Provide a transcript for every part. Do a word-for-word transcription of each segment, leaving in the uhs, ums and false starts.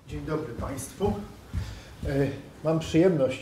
Dzień dobry Państwu. Mam przyjemność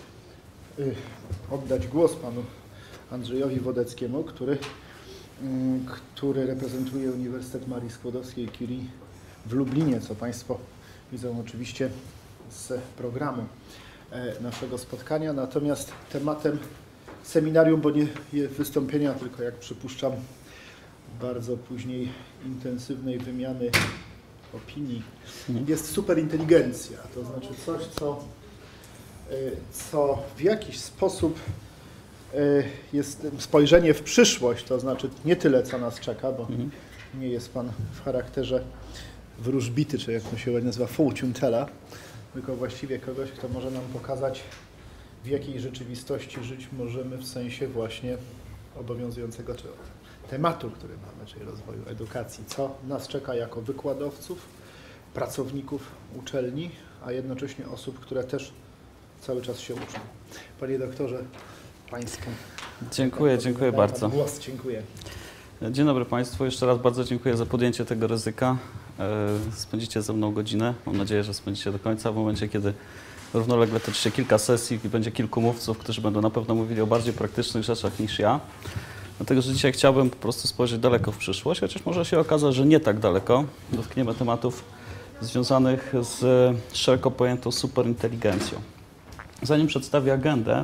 oddać głos panu Andrzejowi Wodeckiemu, który, który reprezentuje Uniwersytet Marii Skłodowskiej-Curie w Lublinie, co Państwo widzą oczywiście z programu naszego spotkania. Natomiast tematem seminarium, bo nie wystąpienia, tylko jak przypuszczam bardzo później intensywnej wymiany opinii, jest superinteligencja, to znaczy coś, co, co w jakiś sposób jest spojrzenie w przyszłość, to znaczy nie tyle, co nas czeka, bo mhm. nie jest Pan w charakterze wróżbity, czy jak to się nazywa, fortune teller, tylko właściwie kogoś, kto może nam pokazać, w jakiej rzeczywistości żyć możemy w sensie właśnie obowiązującego czy tematu, który mamy, czyli rozwoju edukacji, co nas czeka jako wykładowców, pracowników uczelni, a jednocześnie osób, które też cały czas się uczą. Panie doktorze, Pańską. Dziękuję, dziękuję bardzo. Głos, dziękuję. Dzień dobry Państwu. Jeszcze raz bardzo dziękuję za podjęcie tego ryzyka. Spędzicie ze mną godzinę. Mam nadzieję, że spędzicie do końca, w momencie, kiedy równolegle toczy się kilka sesji i będzie kilku mówców, którzy będą na pewno mówili o bardziej praktycznych rzeczach niż ja. Dlatego, że dzisiaj chciałbym po prostu spojrzeć daleko w przyszłość, chociaż może się okazać, że nie tak daleko. Dotkniemy tematów związanych z szeroko pojętą superinteligencją. Zanim przedstawię agendę,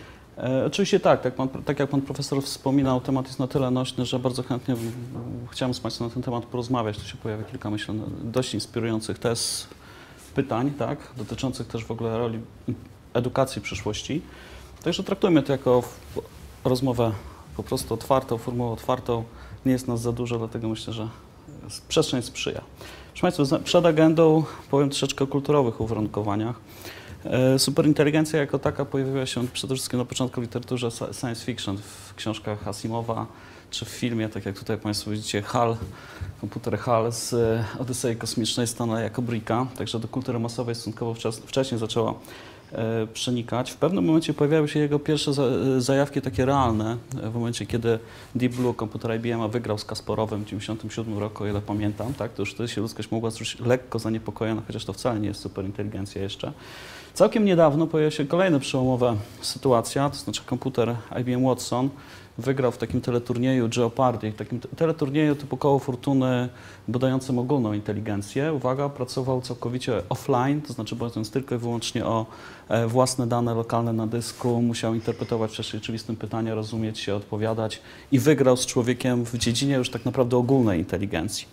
e, oczywiście tak, tak, pan, tak jak Pan Profesor wspominał, temat jest na tyle nośny, że bardzo chętnie chciałem z Państwem na ten temat porozmawiać. Tu się pojawia kilka, myślę, dość inspirujących tez, pytań, tak, dotyczących też w ogóle roli edukacji w przyszłości. Także traktujmy to jako rozmowę po prostu otwartą, formułą otwartą. Nie jest nas za dużo, dlatego myślę, że przestrzeń sprzyja. Proszę Państwa, przed agendą powiem troszeczkę o kulturowych uwarunkowaniach. Superinteligencja jako taka pojawiła się przede wszystkim na początku w literaturze science fiction, w książkach Asimova, czy w filmie, tak jak tutaj Państwo widzicie, HAL, komputer HAL z Odysei Kosmicznej Stanleya Kubricka, także do kultury masowej stosunkowo wcześniej zaczęła e, przenikać. W pewnym momencie pojawiały się jego pierwsze za, zajawki takie realne, w momencie, kiedy Deep Blue, komputer I B M, wygrał z Kasparowem w tysiąc dziewięćset dziewięćdziesiątym siódmym roku, o ile pamiętam, tak, to już wtedy się ludzkość mogła czuć lekko zaniepokojona, chociaż to wcale nie jest superinteligencja jeszcze. Całkiem niedawno pojawiła się kolejna przełomowa sytuacja, to znaczy komputer I B M Watson wygrał w takim teleturnieju Jeopardy, w takim teleturnieju typu Koło Fortuny badającym ogólną inteligencję. Uwaga, pracował całkowicie offline, to znaczy bazując tylko i wyłącznie o e, własne dane lokalne na dysku, musiał interpretować w czasie rzeczywistym pytania, rozumieć się, odpowiadać i wygrał z człowiekiem w dziedzinie już tak naprawdę ogólnej inteligencji.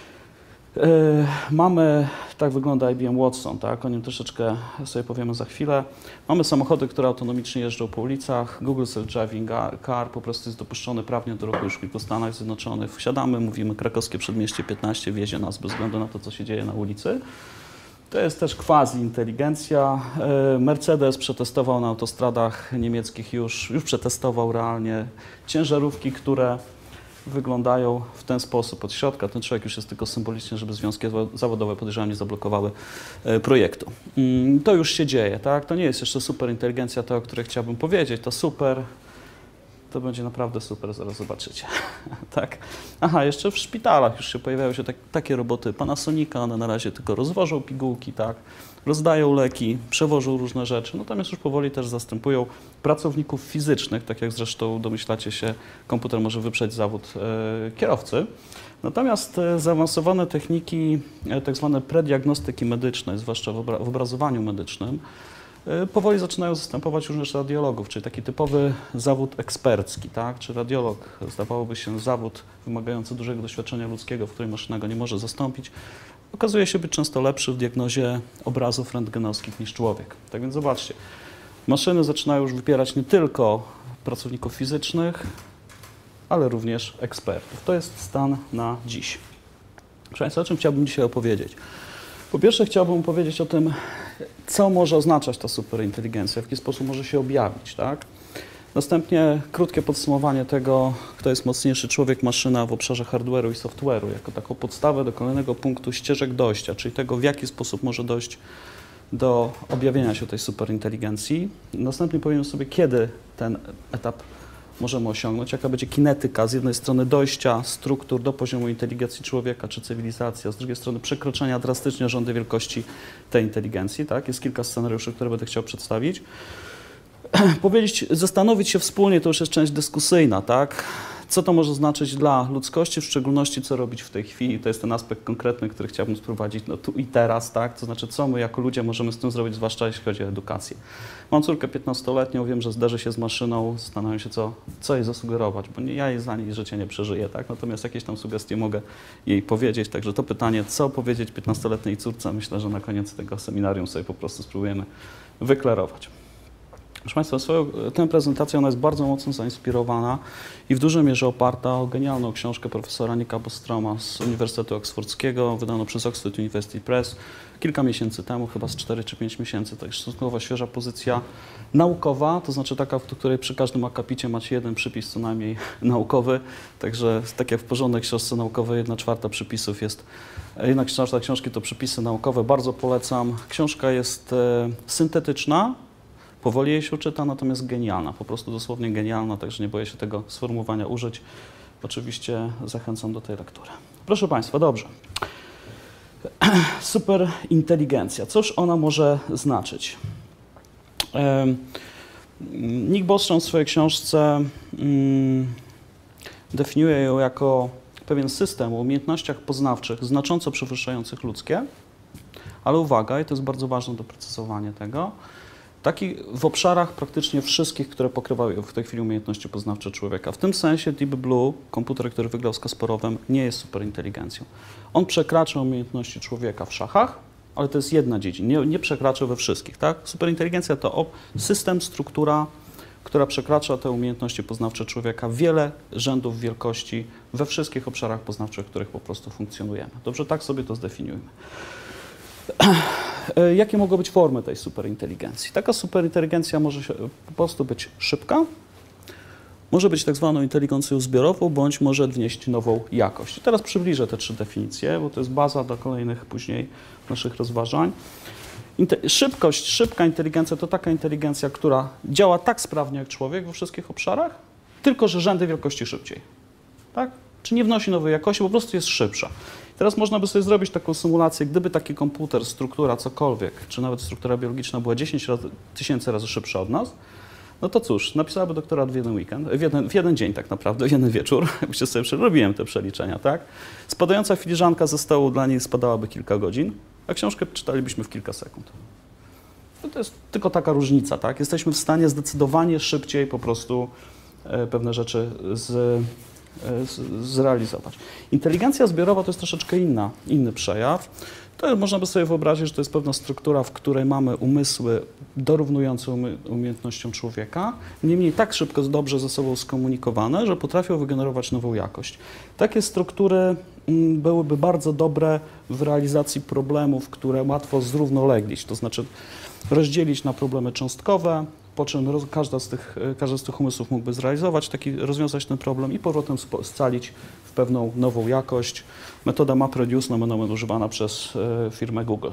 Yy, mamy, tak wygląda I B M Watson, tak? O nim troszeczkę sobie powiemy za chwilę. Mamy samochody, które autonomicznie jeżdżą po ulicach. Google Self-Driving Car po prostu jest dopuszczony prawnie do ruchu już w kilku Stanach Zjednoczonych. Wsiadamy, mówimy krakowskie przedmieście piętnaście, wiezie nas bez względu na to, co się dzieje na ulicy. To jest też quasi-inteligencja. Yy, Mercedes przetestował na autostradach niemieckich już, już przetestował realnie ciężarówki, które wyglądają w ten sposób od środka. Ten człowiek już jest tylko symbolicznie, żeby związki zawodowe, podejrzewam, nie zablokowały e, projektu. Mm, to już się dzieje, tak? To nie jest jeszcze superinteligencja, to, o której chciałbym powiedzieć. To super, to będzie naprawdę super, zaraz zobaczycie. Tak? Aha, jeszcze w szpitalach już się pojawiają się tak, takie roboty Panasonica, one na razie tylko rozwożą pigułki, tak? Rozdają leki, przewożą różne rzeczy, natomiast już powoli też zastępują pracowników fizycznych, tak jak zresztą domyślacie się, komputer może wyprzeć zawód e, kierowcy. Natomiast e, zaawansowane techniki e, tak zwane prediagnostyki medycznej, zwłaszcza w, obra w obrazowaniu medycznym, e, powoli zaczynają zastępować również radiologów, czyli taki typowy zawód ekspercki, tak? Czy radiolog, zdawałoby się, zawód wymagający dużego doświadczenia ludzkiego, w którym maszyna go nie może zastąpić, okazuje się być często lepszy w diagnozie obrazów rentgenowskich niż człowiek. Tak więc zobaczcie, maszyny zaczynają już wypierać nie tylko pracowników fizycznych, ale również ekspertów. To jest stan na dziś. Proszę Państwa, o czym chciałbym dzisiaj opowiedzieć? Po pierwsze chciałbym opowiedzieć o tym, co może oznaczać ta superinteligencja, w jaki sposób może się objawić, tak? Następnie krótkie podsumowanie tego, kto jest mocniejszy, człowiek, maszyna w obszarze hardware'u i software'u, jako taką podstawę do kolejnego punktu ścieżek dojścia, czyli tego, w jaki sposób może dojść do objawienia się tej superinteligencji. Następnie powiemy sobie, kiedy ten etap możemy osiągnąć, jaka będzie kinetyka z jednej strony dojścia struktur do poziomu inteligencji człowieka czy cywilizacji, a z drugiej strony przekroczenia drastycznie rzędy wielkości tej inteligencji. Tak? Jest kilka scenariuszy, które będę chciał przedstawić. Powiedzieć, zastanowić się wspólnie, to już jest część dyskusyjna, tak? Co to może znaczyć dla ludzkości, w szczególności co robić w tej chwili. To jest ten aspekt konkretny, który chciałbym sprowadzić no, tu i teraz, tak? To znaczy, co my jako ludzie możemy z tym zrobić, zwłaszcza jeśli chodzi o edukację. Mam córkę piętnastoletnią, wiem, że zderzy się z maszyną, zastanawiam się, co, co jej zasugerować, bo nie, ja jej za niej życie nie przeżyję, tak? Natomiast jakieś tam sugestie mogę jej powiedzieć, także to pytanie, co powiedzieć piętnastoletniej córce, myślę, że na koniec tego seminarium sobie po prostu spróbujemy wyklarować. Proszę Państwa, swoją, tę prezentację ona jest bardzo mocno zainspirowana i w dużej mierze oparta o genialną książkę profesora Nicka Bostroma z Uniwersytetu Oksfordzkiego, wydaną przez Oxford University Press kilka miesięcy temu, chyba z cztery czy pięć miesięcy, także stosunkowo świeża pozycja naukowa, to znaczy taka, w której przy każdym akapicie macie jeden przypis co najmniej naukowy, także tak jak w porządnej książce naukowej jedna czwarta przypisów jest, jedna czwarta książki to przypisy naukowe, bardzo polecam. Książka jest e, syntetyczna, powoli jej się czyta, natomiast genialna, po prostu dosłownie genialna, także nie boję się tego sformułowania użyć. Oczywiście zachęcam do tej lektury. Proszę Państwa, dobrze. Superinteligencja. Cóż ona może znaczyć? Nick Bostrom w swojej książce definiuje ją jako pewien system o umiejętnościach poznawczych znacząco przewyższających ludzkie, ale uwaga, i to jest bardzo ważne doprecyzowanie tego, taki w obszarach praktycznie wszystkich, które pokrywają w tej chwili umiejętności poznawcze człowieka. W tym sensie Deep Blue, komputer, który wygrał z Kasparowem, nie jest superinteligencją. On przekracza umiejętności człowieka w szachach, ale to jest jedna dziedzina, nie, nie przekracza we wszystkich. Tak? Superinteligencja to system, struktura, która przekracza te umiejętności poznawcze człowieka, wiele rzędów wielkości we wszystkich obszarach poznawczych, w których po prostu funkcjonujemy. Dobrze, tak sobie to zdefiniujmy. Jakie mogą być formy tej superinteligencji? Taka superinteligencja może się po prostu być szybka, może być tak zwaną inteligencją zbiorową, bądź może wnieść nową jakość. Teraz przybliżę te trzy definicje, bo to jest baza do kolejnych później naszych rozważań. Inte- szybkość, szybka inteligencja to taka inteligencja, która działa tak sprawnie jak człowiek we wszystkich obszarach, tylko że rzędy wielkości szybciej. Tak? Czy nie wnosi nowej jakości, po prostu jest szybsza. Teraz można by sobie zrobić taką symulację, gdyby taki komputer, struktura, cokolwiek, czy nawet struktura biologiczna była dziesięć tysięcy razy szybsza od nas, no to cóż, napisałaby doktorat w jeden weekend, w jeden, w jeden dzień tak naprawdę, w jeden wieczór, byście sobie robiłem te przeliczenia, tak? Spadająca filiżanka ze stołu dla niej spadałaby kilka godzin, a książkę czytalibyśmy w kilka sekund. No to jest tylko taka różnica, tak? Jesteśmy w stanie zdecydowanie szybciej po prostu e, pewne rzeczy z zrealizować. Inteligencja zbiorowa to jest troszeczkę inna, inny przejaw. To można by sobie wyobrazić, że to jest pewna struktura, w której mamy umysły dorównujące umy umiejętnościom człowieka, niemniej tak szybko, dobrze ze sobą skomunikowane, że potrafią wygenerować nową jakość. Takie struktury mm, byłyby bardzo dobre w realizacji problemów, które łatwo zrównoleglić, to znaczy rozdzielić na problemy cząstkowe, po czym roz, każda z tych, każdy z tych umysłów mógłby zrealizować, taki, rozwiązać ten problem i powrotem scalić w pewną nową jakość. Metoda MapReduce, nomen omen, używana przez y, firmę Google.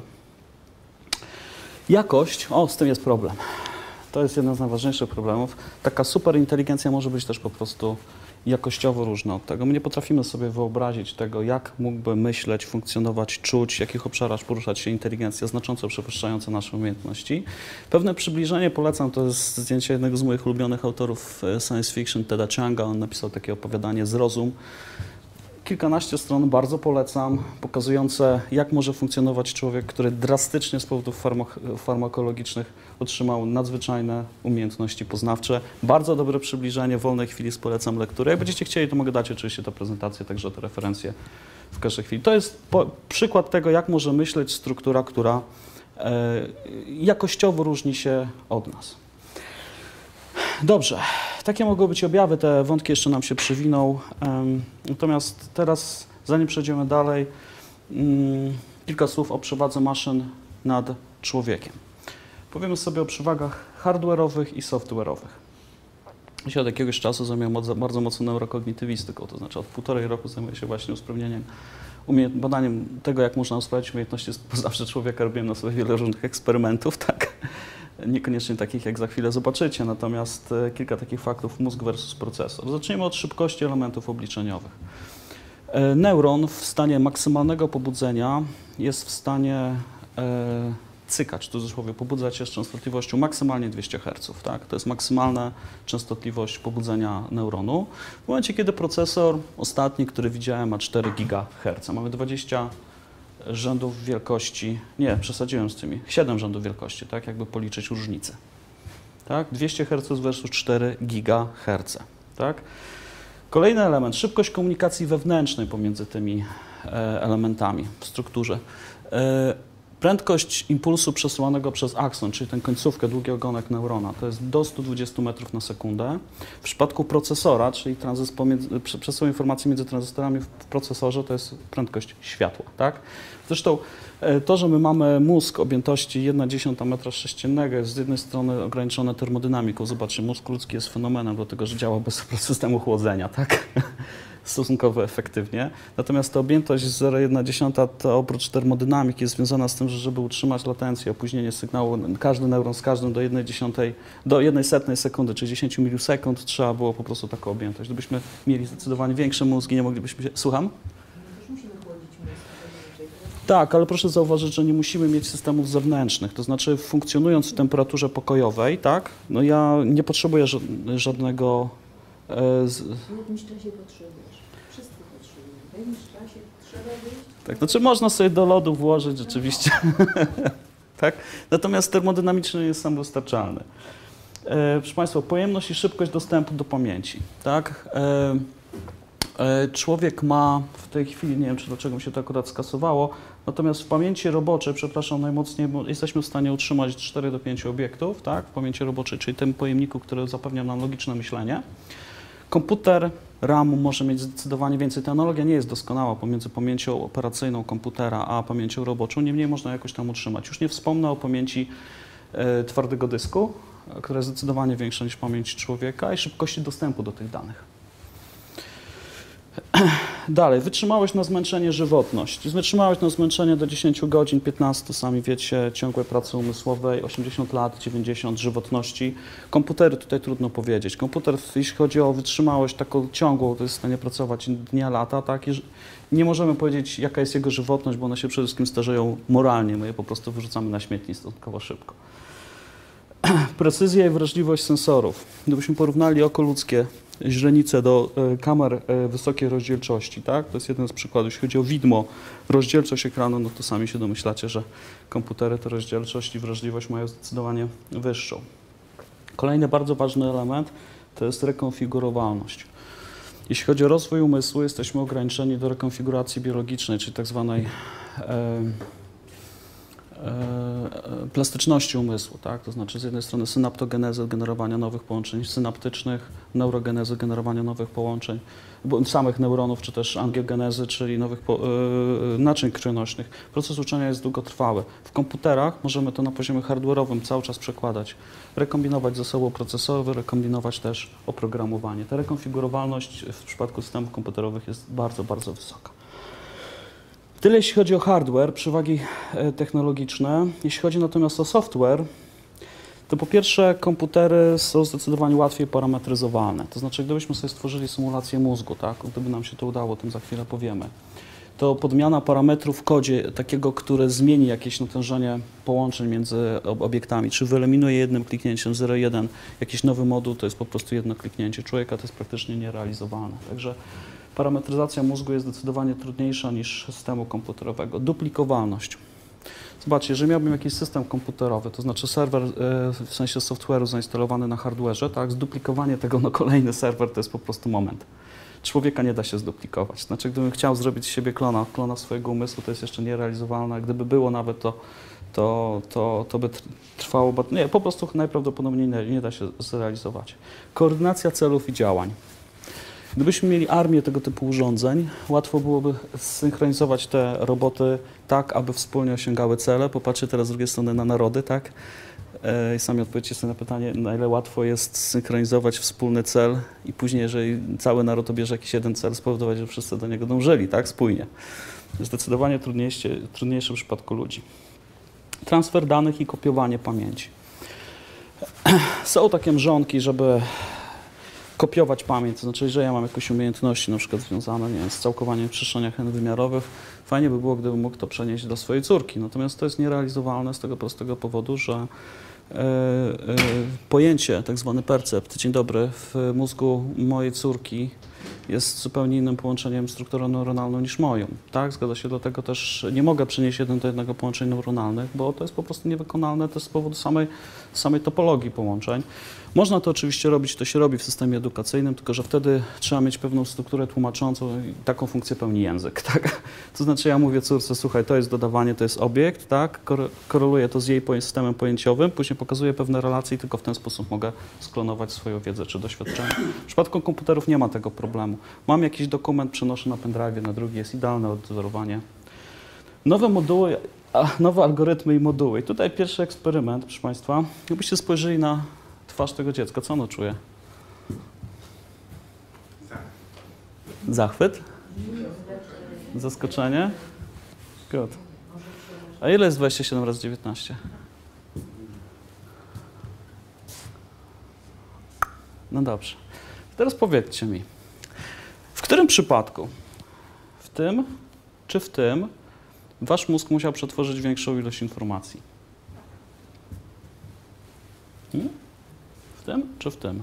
Jakość, o, z tym jest problem. To jest jeden z najważniejszych problemów. Taka superinteligencja może być też po prostu jakościowo różna od tego. My nie potrafimy sobie wyobrazić tego, jak mógłby myśleć, funkcjonować, czuć, w jakich obszarach poruszać się inteligencja znacząco przewyższająca nasze umiejętności. Pewne przybliżenie polecam, to jest zdjęcie jednego z moich ulubionych autorów science fiction, Teda Chianga. On napisał takie opowiadanie Zrozum. Kilkanaście stron, bardzo polecam, pokazujące, jak może funkcjonować człowiek, który drastycznie z powodów farmak- farmakologicznych otrzymał nadzwyczajne umiejętności poznawcze. Bardzo dobre przybliżenie, w wolnej chwili polecam lekturę. Jak będziecie chcieli, to mogę dać oczywiście tę prezentację, także te referencje w każdej chwili. To jest po- przykład tego, jak może myśleć struktura, która e, jakościowo różni się od nas. Dobrze, takie mogą być objawy, te wątki jeszcze nam się przywiną. Um, natomiast teraz, zanim przejdziemy dalej, um, kilka słów o przewadze maszyn nad człowiekiem. Powiemy sobie o przewagach hardware'owych i software'owych. Ja się od jakiegoś czasu zajmuję bardzo mocno neurokognitywistyką, to znaczy od półtorej roku zajmuję się właśnie usprawnieniem, badaniem tego, jak można usprawnić umiejętności poznawcze człowieka. Robiłem na sobie wiele różnych eksperymentów, tak. niekoniecznie takich, jak za chwilę zobaczycie, natomiast e, kilka takich faktów mózg versus procesor. Zacznijmy od szybkości elementów obliczeniowych. E, neuron w stanie maksymalnego pobudzenia jest w stanie e, cykać, w cudzysłowie, pobudzać się z częstotliwością maksymalnie dwieście herców. Tak? To jest maksymalna częstotliwość pobudzenia neuronu. W momencie, kiedy procesor ostatni, który widziałem, ma cztery gigaherce, mamy dwadzieścia rzędów wielkości, nie, przesadziłem z tymi, siedem rzędów wielkości, tak, jakby policzyć różnicę. Tak? dwieście herców versus cztery gigaherce. Tak? Kolejny element, szybkość komunikacji wewnętrznej pomiędzy tymi e, elementami w strukturze. E, prędkość impulsu przesyłanego przez akson, czyli tę końcówkę, długi ogonek neurona, to jest do stu dwudziestu metrów na sekundę. W przypadku procesora, czyli tranzys pomiędzy, przesył informacji między tranzystorami w procesorze, to jest prędkość światła. Tak? Zresztą to, że my mamy mózg objętości jedna dziesiąta metra sześciennego, jest z jednej strony ograniczone termodynamiką. Zobaczcie, mózg ludzki jest fenomenem, dlatego że działa bez systemu chłodzenia, tak? Stosunkowo efektywnie. Natomiast ta objętość zero przecinek jedna dziesiąta to oprócz termodynamiki jest związana z tym, że żeby utrzymać latencję, opóźnienie sygnału, każdy neuron z każdym do jednej dziesiątej, do jednej setnej sekundy, czyli dziesięć milisekund, trzeba było po prostu taką objętość. Gdybyśmy mieli zdecydowanie większe mózgi, nie moglibyśmy się... Słucham? Tak, ale proszę zauważyć, że nie musimy mieć systemów zewnętrznych, to znaczy funkcjonując w temperaturze pokojowej, tak, no ja nie potrzebuję żadnego... E, z... W jakimś czasie potrzebujesz. Wszyscy potrzebują. W jakimś czasie trzeba wyjść. Tak, znaczy można sobie do lodu włożyć rzeczywiście, tak, natomiast termodynamicznie jest samowystarczalny. E, proszę Państwa, pojemność i szybkość dostępu do pamięci, tak. E, Człowiek ma w tej chwili, nie wiem, czy dlaczego mi się to akurat skasowało, natomiast w pamięci roboczej, przepraszam najmocniej, bo jesteśmy w stanie utrzymać cztery do pięciu obiektów, tak, w pamięci roboczej, czyli tym pojemniku, który zapewnia nam logiczne myślenie. Komputer ramu może mieć zdecydowanie więcej. Ta analogia nie jest doskonała pomiędzy pamięcią operacyjną komputera a pamięcią roboczą, niemniej można jakoś tam utrzymać. Już nie wspomnę o pamięci e, twardego dysku, która jest zdecydowanie większa niż pamięć człowieka i szybkości dostępu do tych danych. Dalej, wytrzymałość na zmęczenie, żywotność. Wytrzymałość na zmęczenie do dziesięciu godzin, piętnastu, sami wiecie, ciągłej pracy umysłowej, osiemdziesiąt lat, dziewięćdziesiąt, żywotności. Komputery tutaj trudno powiedzieć. Komputer, jeśli chodzi o wytrzymałość taką ciągłą, to jest w stanie pracować dnia, lata, tak? I nie możemy powiedzieć, jaka jest jego żywotność, bo one się przede wszystkim starzeją moralnie, my je po prostu wyrzucamy na śmietnik stosunkowo szybko. Precyzja i wrażliwość sensorów. Gdybyśmy porównali oko ludzkie, źrenice do e, kamer e, wysokiej rozdzielczości, tak? To jest jeden z przykładów. Jeśli chodzi o widmo, rozdzielczość ekranu, no to sami się domyślacie, że komputery tę rozdzielczość i wrażliwość mają zdecydowanie wyższą. Kolejny bardzo ważny element to jest rekonfigurowalność. Jeśli chodzi o rozwój umysłu, jesteśmy ograniczeni do rekonfiguracji biologicznej, czyli tak zwanej e, plastyczności umysłu, tak? To znaczy z jednej strony synaptogenezy, generowania nowych połączeń synaptycznych, neurogenezy, generowania nowych połączeń, samych neuronów, czy też angiogenezy, czyli nowych po, yy, naczyń krwionośnych. Proces uczenia jest długotrwały. W komputerach możemy to na poziomie hardware'owym cały czas przekładać, rekombinować ze sobą procesory, rekombinować też oprogramowanie. Ta rekonfigurowalność w przypadku systemów komputerowych jest bardzo, bardzo wysoka. Tyle jeśli chodzi o hardware, przewagi technologiczne. Jeśli chodzi natomiast o software, to po pierwsze komputery są zdecydowanie łatwiej parametryzowalne. To znaczy, gdybyśmy sobie stworzyli symulację mózgu, tak, gdyby nam się to udało, o tym za chwilę powiemy, to podmiana parametru w kodzie takiego, które zmieni jakieś natężenie połączeń między obiektami, czy wyeliminuje jednym kliknięciem zero jeden jakiś nowy moduł, to jest po prostu jedno kliknięcie człowieka, to jest praktycznie nierealizowalne. Także parametryzacja mózgu jest zdecydowanie trudniejsza niż systemu komputerowego. Duplikowalność. Zobaczcie, jeżeli miałbym jakiś system komputerowy, to znaczy serwer w sensie software'u zainstalowany na hardware'ze, tak, zduplikowanie tego na kolejny serwer to jest po prostu moment. Człowieka nie da się zduplikować. Znaczy, gdybym chciał zrobić z siebie klona, klona swojego umysłu, to jest jeszcze nierealizowalne, a gdyby było nawet, to, to, to, to by trwało, nie, po prostu najprawdopodobniej nie, nie da się zrealizować. Koordynacja celów i działań. Gdybyśmy mieli armię tego typu urządzeń, łatwo byłoby zsynchronizować te roboty tak, aby wspólnie osiągały cele. Popatrzcie teraz z drugiej strony na narody, tak? I sami odpowiedzcie sobie na pytanie, na ile łatwo jest zsynchronizować wspólny cel i później, jeżeli cały naród obierze jakiś jeden cel, spowodować, że wszyscy do niego dążyli, tak? Spójnie. Zdecydowanie trudniejsze, trudniejsze w przypadku ludzi. Transfer danych i kopiowanie pamięci. Są takie mrzonki, żeby kopiować pamięć, to znaczy, że ja mam jakieś umiejętności na przykład związane, nie wiem, z całkowaniem w przestrzeniach n-wymiarowych, fajnie by było, gdybym mógł to przenieść do swojej córki, natomiast to jest nierealizowalne z tego prostego powodu, że e, e, pojęcie, tak zwany percept, dzień dobry, w mózgu mojej córki jest zupełnie innym połączeniem strukturą neuronalną niż moją, tak? Zgadza się, dlatego też nie mogę przynieść jeden do jednego połączeń neuronalnych, bo to jest po prostu niewykonalne też z powodu samej, samej topologii połączeń. Można to oczywiście robić, to się robi w systemie edukacyjnym, tylko że wtedy trzeba mieć pewną strukturę tłumaczącą i taką funkcję pełni język, tak? To znaczy ja mówię córce, słuchaj, to jest dodawanie, to jest obiekt, tak? Koreluję to z jej systemem pojęciowym, później pokazuję pewne relacje i tylko w ten sposób mogę sklonować swoją wiedzę czy doświadczenie. W przypadku komputerów nie ma tego problemu. Mam jakiś dokument, przenoszę na pendrive, na drugi jest idealne odwzorowanie. Nowe moduły, nowe algorytmy i moduły. I tutaj pierwszy eksperyment, proszę Państwa. Jakbyście spojrzeli na twarz tego dziecka, co ono czuje? Zachwyt? Zaskoczenie? Good. A ile jest dwadzieścia siedem razy dziewiętnaście? No dobrze. Teraz powiedzcie mi, w którym przypadku, w tym czy w tym, wasz mózg musiał przetworzyć większą ilość informacji? Hmm? W tym czy w tym?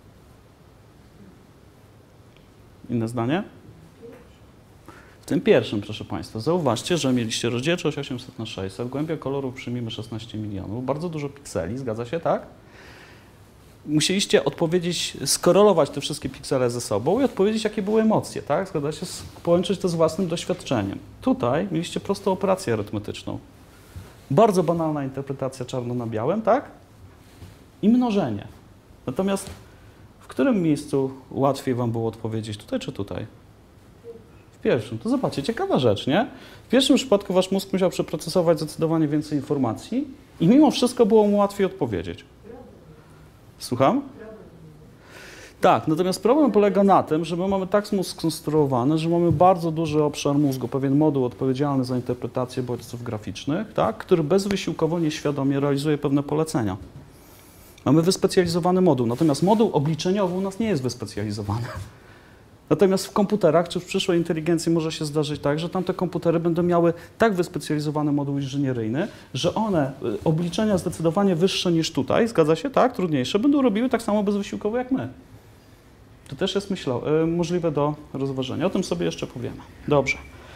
Inne zdanie? W tym pierwszym, proszę Państwa, zauważcie, że mieliście rozdzielczość osiemset na sześćset, głębia koloru przyjmijmy szesnaście milionów, bardzo dużo pikseli, zgadza się, tak? Musieliście odpowiedzieć, skorelować te wszystkie piksele ze sobą i odpowiedzieć, jakie były emocje, tak? Zgadza się, połączyć to z własnym doświadczeniem. Tutaj mieliście prostą operację arytmetyczną. Bardzo banalna interpretacja czarno na białym, tak? I mnożenie. Natomiast w którym miejscu łatwiej wam było odpowiedzieć, tutaj czy tutaj? W pierwszym. To zobaczcie, ciekawa rzecz, nie? W pierwszym przypadku wasz mózg musiał przeprocesować zdecydowanie więcej informacji i mimo wszystko było mu łatwiej odpowiedzieć. Słucham? Tak, natomiast problem polega na tym, że my mamy tak mózg skonstruowany, że mamy bardzo duży obszar mózgu, pewien moduł odpowiedzialny za interpretację bodźców graficznych, tak, który bezwysiłkowo, nieświadomie realizuje pewne polecenia. Mamy wyspecjalizowany moduł, natomiast moduł obliczeniowy u nas nie jest wyspecjalizowany. Natomiast w komputerach czy w przyszłej inteligencji może się zdarzyć tak, że tamte komputery będą miały tak wyspecjalizowany moduł inżynieryjny, że one obliczenia zdecydowanie wyższe niż tutaj, zgadza się, tak, trudniejsze, będą robiły tak samo bezwysiłkowo jak my. To też jest myślo, y, możliwe do rozważenia. O tym sobie jeszcze powiemy. Dobrze.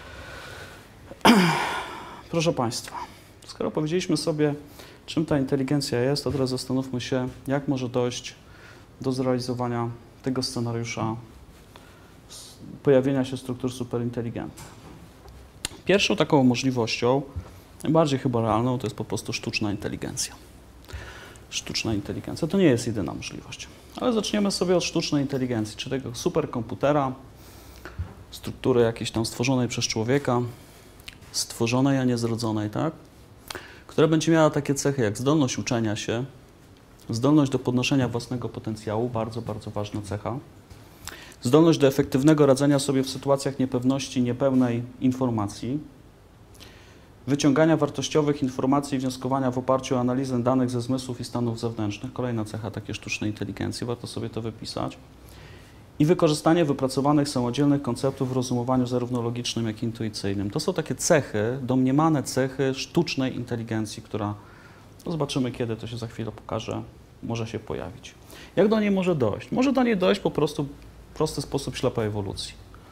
Proszę Państwa, skoro powiedzieliśmy sobie, czym ta inteligencja jest, to teraz zastanówmy się, jak może dojść do zrealizowania tego scenariusza pojawienia się struktur superinteligentnych. Pierwszą taką możliwością, najbardziej chyba realną, to jest po prostu sztuczna inteligencja. Sztuczna inteligencja to nie jest jedyna możliwość, ale zaczniemy sobie od sztucznej inteligencji, czy tego superkomputera, struktury jakiejś tam stworzonej przez człowieka, stworzonej, a nie zrodzonej, tak? Która będzie miała takie cechy jak zdolność uczenia się, zdolność do podnoszenia własnego potencjału, bardzo, bardzo ważna cecha, zdolność do efektywnego radzenia sobie w sytuacjach niepewności, niepełnej informacji, wyciągania wartościowych informacji i wnioskowania w oparciu o analizę danych ze zmysłów i stanów zewnętrznych. Kolejna cecha takiej sztucznej inteligencji, warto sobie to wypisać. I wykorzystanie wypracowanych samodzielnych konceptów w rozumowaniu zarówno logicznym, jak i intuicyjnym. To są takie cechy, domniemane cechy sztucznej inteligencji, która, no zobaczymy kiedy, to się za chwilę pokaże, może się pojawić. Jak do niej może dojść? Może do niej dojść po prostu w prosty sposób ślepej ewolucji.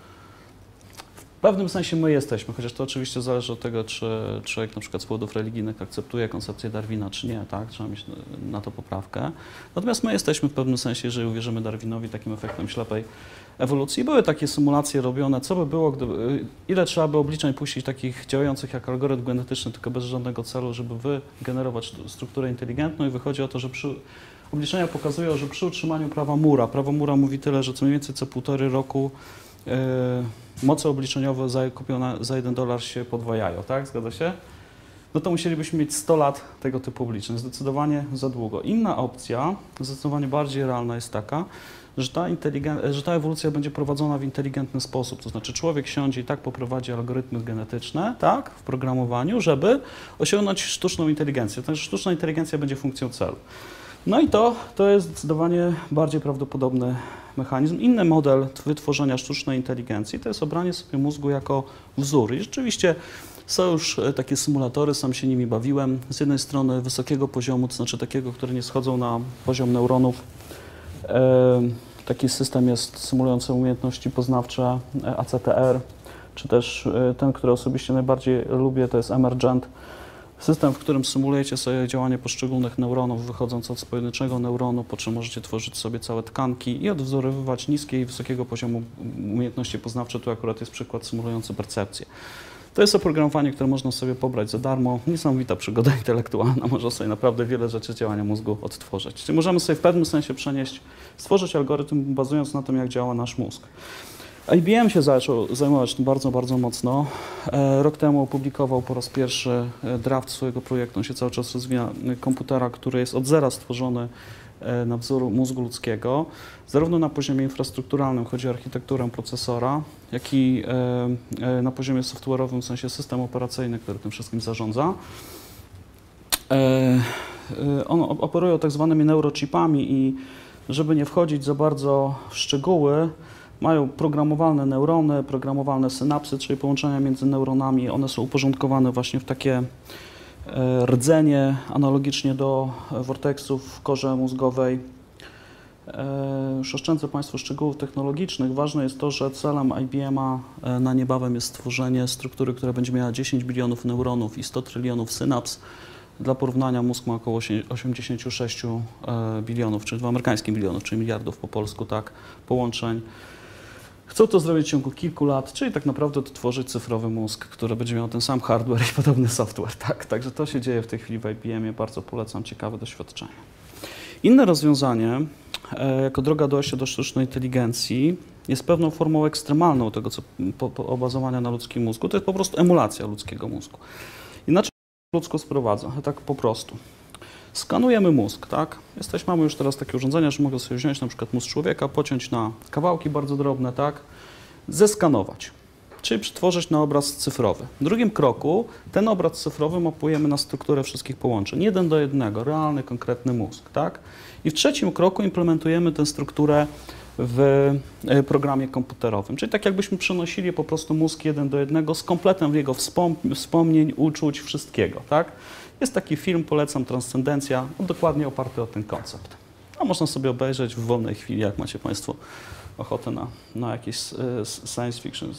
W pewnym sensie my jesteśmy, chociaż to oczywiście zależy od tego, czy człowiek na przykład z powodów religijnych akceptuje koncepcję Darwina, czy nie, tak? Trzeba mieć na to poprawkę. Natomiast my jesteśmy w pewnym sensie, jeżeli uwierzymy Darwinowi, takim efektem ślepej ewolucji. Były takie symulacje robione, co by było, gdyby, ile trzeba by obliczeń puścić takich działających jak algorytm genetyczny, tylko bez żadnego celu, żeby wygenerować strukturę inteligentną i wychodzi o to, że przy obliczenia pokazują, że przy utrzymaniu prawa Moore'a, prawo Moore'a mówi tyle, że co mniej więcej co półtory roku yy, moce obliczeniowe zakupione za jeden dolar się podwajają, tak? Zgadza się? No to musielibyśmy mieć sto lat tego typu obliczeń. Zdecydowanie za długo. Inna opcja, zdecydowanie bardziej realna jest taka, że ta, że ta ewolucja będzie prowadzona w inteligentny sposób. To znaczy człowiek siądzie i tak poprowadzi algorytmy genetyczne, tak, w programowaniu, żeby osiągnąć sztuczną inteligencję. To znaczy sztuczna inteligencja będzie funkcją celu. No i to, to jest zdecydowanie bardziej prawdopodobny mechanizm. Inny model wytworzenia sztucznej inteligencji to jest obranie sobie mózgu jako wzór. I rzeczywiście są już takie symulatory, sam się nimi bawiłem. Z jednej strony wysokiego poziomu, to znaczy takiego, które nie schodzą na poziom neuronów. E, taki system jest symulujący umiejętności poznawcze A C T R, czy też ten, który osobiście najbardziej lubię, to jest Emergent. System, w którym symulujecie sobie działanie poszczególnych neuronów, wychodząc od pojedynczego neuronu, po czym możecie tworzyć sobie całe tkanki i odwzorowywać niskie i wysokiego poziomu umiejętności poznawcze. Tu akurat jest przykład symulujący percepcję. To jest oprogramowanie, które można sobie pobrać za darmo. Niesamowita przygoda intelektualna. Można sobie naprawdę wiele rzeczy z działania mózgu odtworzyć. Czyli możemy sobie w pewnym sensie przenieść, stworzyć algorytm bazując na tym, jak działa nasz mózg. I B M się zaczął zajmować tym bardzo, bardzo mocno. Rok temu opublikował po raz pierwszy draft swojego projektu. On się cały czas rozwija, komputera, który jest od zera stworzony na wzór mózgu ludzkiego, zarówno na poziomie infrastrukturalnym, chodzi o architekturę procesora, jak i na poziomie software'owym, w sensie system operacyjny, który tym wszystkim zarządza. On operuje tak zwanymi neurochipami i żeby nie wchodzić za bardzo w szczegóły, mają programowalne neurony, programowalne synapsy, czyli połączenia między neuronami. One są uporządkowane właśnie w takie rdzenie, analogicznie do worteksów w korze mózgowej. Już oszczędzę Państwu szczegółów technologicznych. Ważne jest to, że celem I B M-a na niebawem jest stworzenie struktury, która będzie miała dziesięć bilionów neuronów i sto trylionów synaps. Dla porównania mózg ma około osiemdziesiąt sześć bilionów, czyli dwa amerykańskie bilionów, czyli miliardów po polsku, tak, połączeń. Chcą to zrobić w ciągu kilku lat, czyli tak naprawdę odtworzyć cyfrowy mózg, który będzie miał ten sam hardware i podobny software. Tak? Także to się dzieje w tej chwili w I B M-ie. Bardzo polecam, ciekawe doświadczenie. Inne rozwiązanie, e, jako droga dojścia do sztucznej inteligencji, jest pewną formą ekstremalną tego, co po, po obazowania na ludzkim mózgu. To jest po prostu emulacja ludzkiego mózgu. Inaczej ludzko sprowadza, tak po prostu. Skanujemy mózg, tak? Jesteśmy, mamy już teraz takie urządzenia, że mogę sobie wziąć na przykład mózg człowieka, pociąć na kawałki bardzo drobne, tak? Zeskanować, czyli przetworzyć na obraz cyfrowy. W drugim kroku ten obraz cyfrowy mapujemy na strukturę wszystkich połączeń, jeden do jednego, realny, konkretny mózg, tak? I w trzecim kroku implementujemy tę strukturę w programie komputerowym, czyli tak jakbyśmy przenosili po prostu mózg jeden do jednego z kompletem jego wspom- wspomnień, uczuć, wszystkiego, tak? Jest taki film, polecam, Transcendencja, dokładnie oparty o ten koncept. A można sobie obejrzeć w wolnej chwili, jak macie Państwo ochotę na, na jakieś science fiction.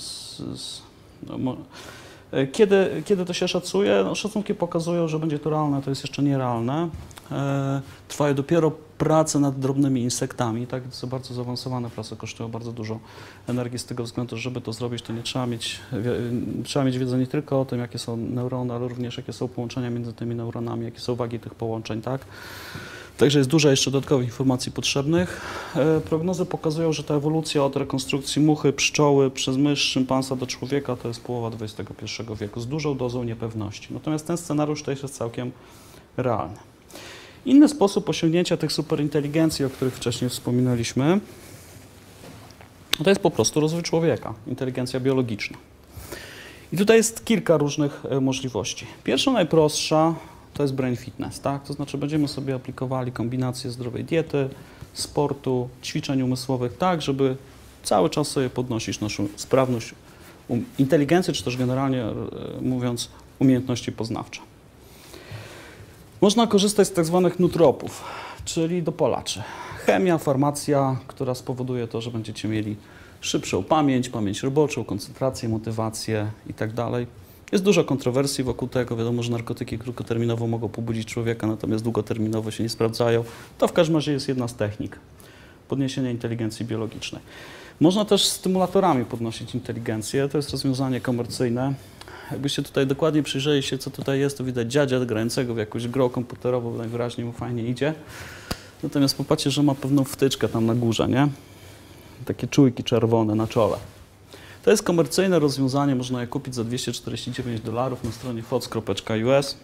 No, kiedy, kiedy to się szacuje? No, szacunki pokazują, że będzie to realne, to jest jeszcze nierealne. E, trwają dopiero prace nad drobnymi insektami, tak? To są bardzo zaawansowane prace, kosztują bardzo dużo energii z tego względu, że żeby to zrobić, to nie trzeba mieć, trzeba mieć wiedzę nie tylko o tym, jakie są neurony, ale również jakie są połączenia między tymi neuronami, jakie są wagi tych połączeń, tak? Także jest dużo jeszcze dodatkowych informacji potrzebnych. E, prognozy pokazują, że ta ewolucja od rekonstrukcji muchy, pszczoły przez mysz, szympansa do człowieka to jest połowa dwudziestego pierwszego wieku z dużą dozą niepewności. Natomiast ten scenariusz też jest całkiem realny. Inny sposób osiągnięcia tych superinteligencji, o których wcześniej wspominaliśmy, to jest po prostu rozwój człowieka, inteligencja biologiczna. I tutaj jest kilka różnych możliwości. Pierwsza, najprostsza, to jest brain fitness, tak? To znaczy będziemy sobie aplikowali kombinację zdrowej diety, sportu, ćwiczeń umysłowych, tak, żeby cały czas sobie podnosić naszą sprawność, um, inteligencję, czy też generalnie mówiąc umiejętności poznawcze. Można korzystać z tak zwanych nutropów, czyli dopalaczy. Chemia, farmacja, która spowoduje to, że będziecie mieli szybszą pamięć, pamięć roboczą, koncentrację, motywację itd. Jest dużo kontrowersji wokół tego. Wiadomo, że narkotyki krótkoterminowo mogą pobudzić człowieka, natomiast długoterminowo się nie sprawdzają. To w każdym razie jest jedna z technik podniesienia inteligencji biologicznej. Można też stymulatorami podnosić inteligencję. To jest rozwiązanie komercyjne. Jakbyście tutaj dokładnie przyjrzeli się, co tutaj jest, to widać dziadzia grającego w jakąś grę komputerową, najwyraźniej mu fajnie idzie. Natomiast popatrzcie, że ma pewną wtyczkę tam na górze, nie? Takie czujki czerwone na czole. To jest komercyjne rozwiązanie, można je kupić za dwieście czterdzieści dziewięć dolarów na stronie fox kropka u s.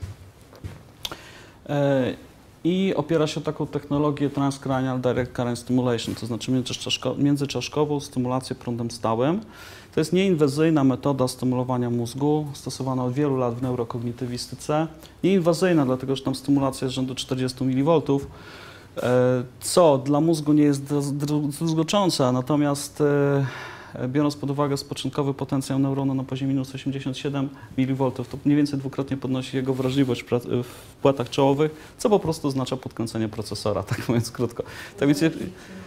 I opiera się o taką technologię Transcranial Direct Current Stimulation, to znaczy międzyczaszkową stymulację prądem stałym. To jest nieinwazyjna metoda stymulowania mózgu, stosowana od wielu lat w neurokognitywistyce. Nieinwazyjna, dlatego że tam stymulacja jest rzędu czterdziestu miliwoltów, E, Co dla mózgu nie jest druzgoczące, natomiast e, biorąc pod uwagę początkowy potencjał neuronu na poziomie minus osiemdziesiąt siedem miliwoltów, to mniej więcej dwukrotnie podnosi jego wrażliwość w pra- w płatach czołowych, co po prostu oznacza podkręcenie procesora, tak mówiąc krótko. Tak więc e,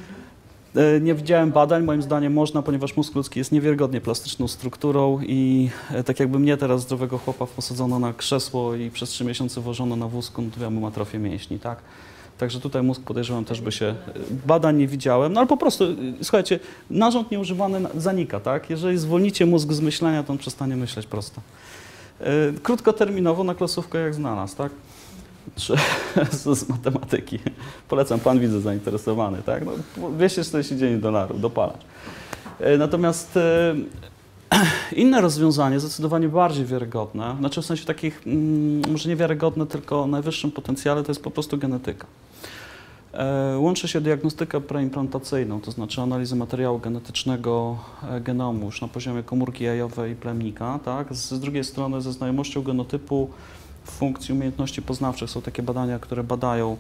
nie widziałem badań, moim zdaniem można, ponieważ mózg ludzki jest niewiarygodnie plastyczną strukturą i e, tak jakby mnie teraz zdrowego chłopa posadzono na krzesło i przez trzy miesiące wożono na wózku, no to ja mam atrofię mięśni, tak? Także tutaj mózg, podejrzewam, też by się... Badań nie widziałem, no ale po prostu, słuchajcie, narząd nieużywany zanika, tak? Jeżeli zwolnicie mózg z myślenia, to on przestanie myśleć prosto. Yy, krótkoterminowo na klasówkę jak znalazł, tak? Czy z, z matematyki. Polecam, pan widzę zainteresowany, tak? No, dwieście czterdzieści dziewięć dolarów, dopalacz. Yy, natomiast yy, inne rozwiązanie, zdecydowanie bardziej wiarygodne, znaczy w sensie takich, mm, może nie wiarygodne, tylko o najwyższym potencjale, to jest po prostu genetyka. E, łączy się diagnostykę preimplantacyjną, to znaczy analizę materiału genetycznego e, genomu już na poziomie komórki jajowej i plemnika, tak? Z, z drugiej strony ze znajomością genotypu funkcji umiejętności poznawczych. Są takie badania, które badają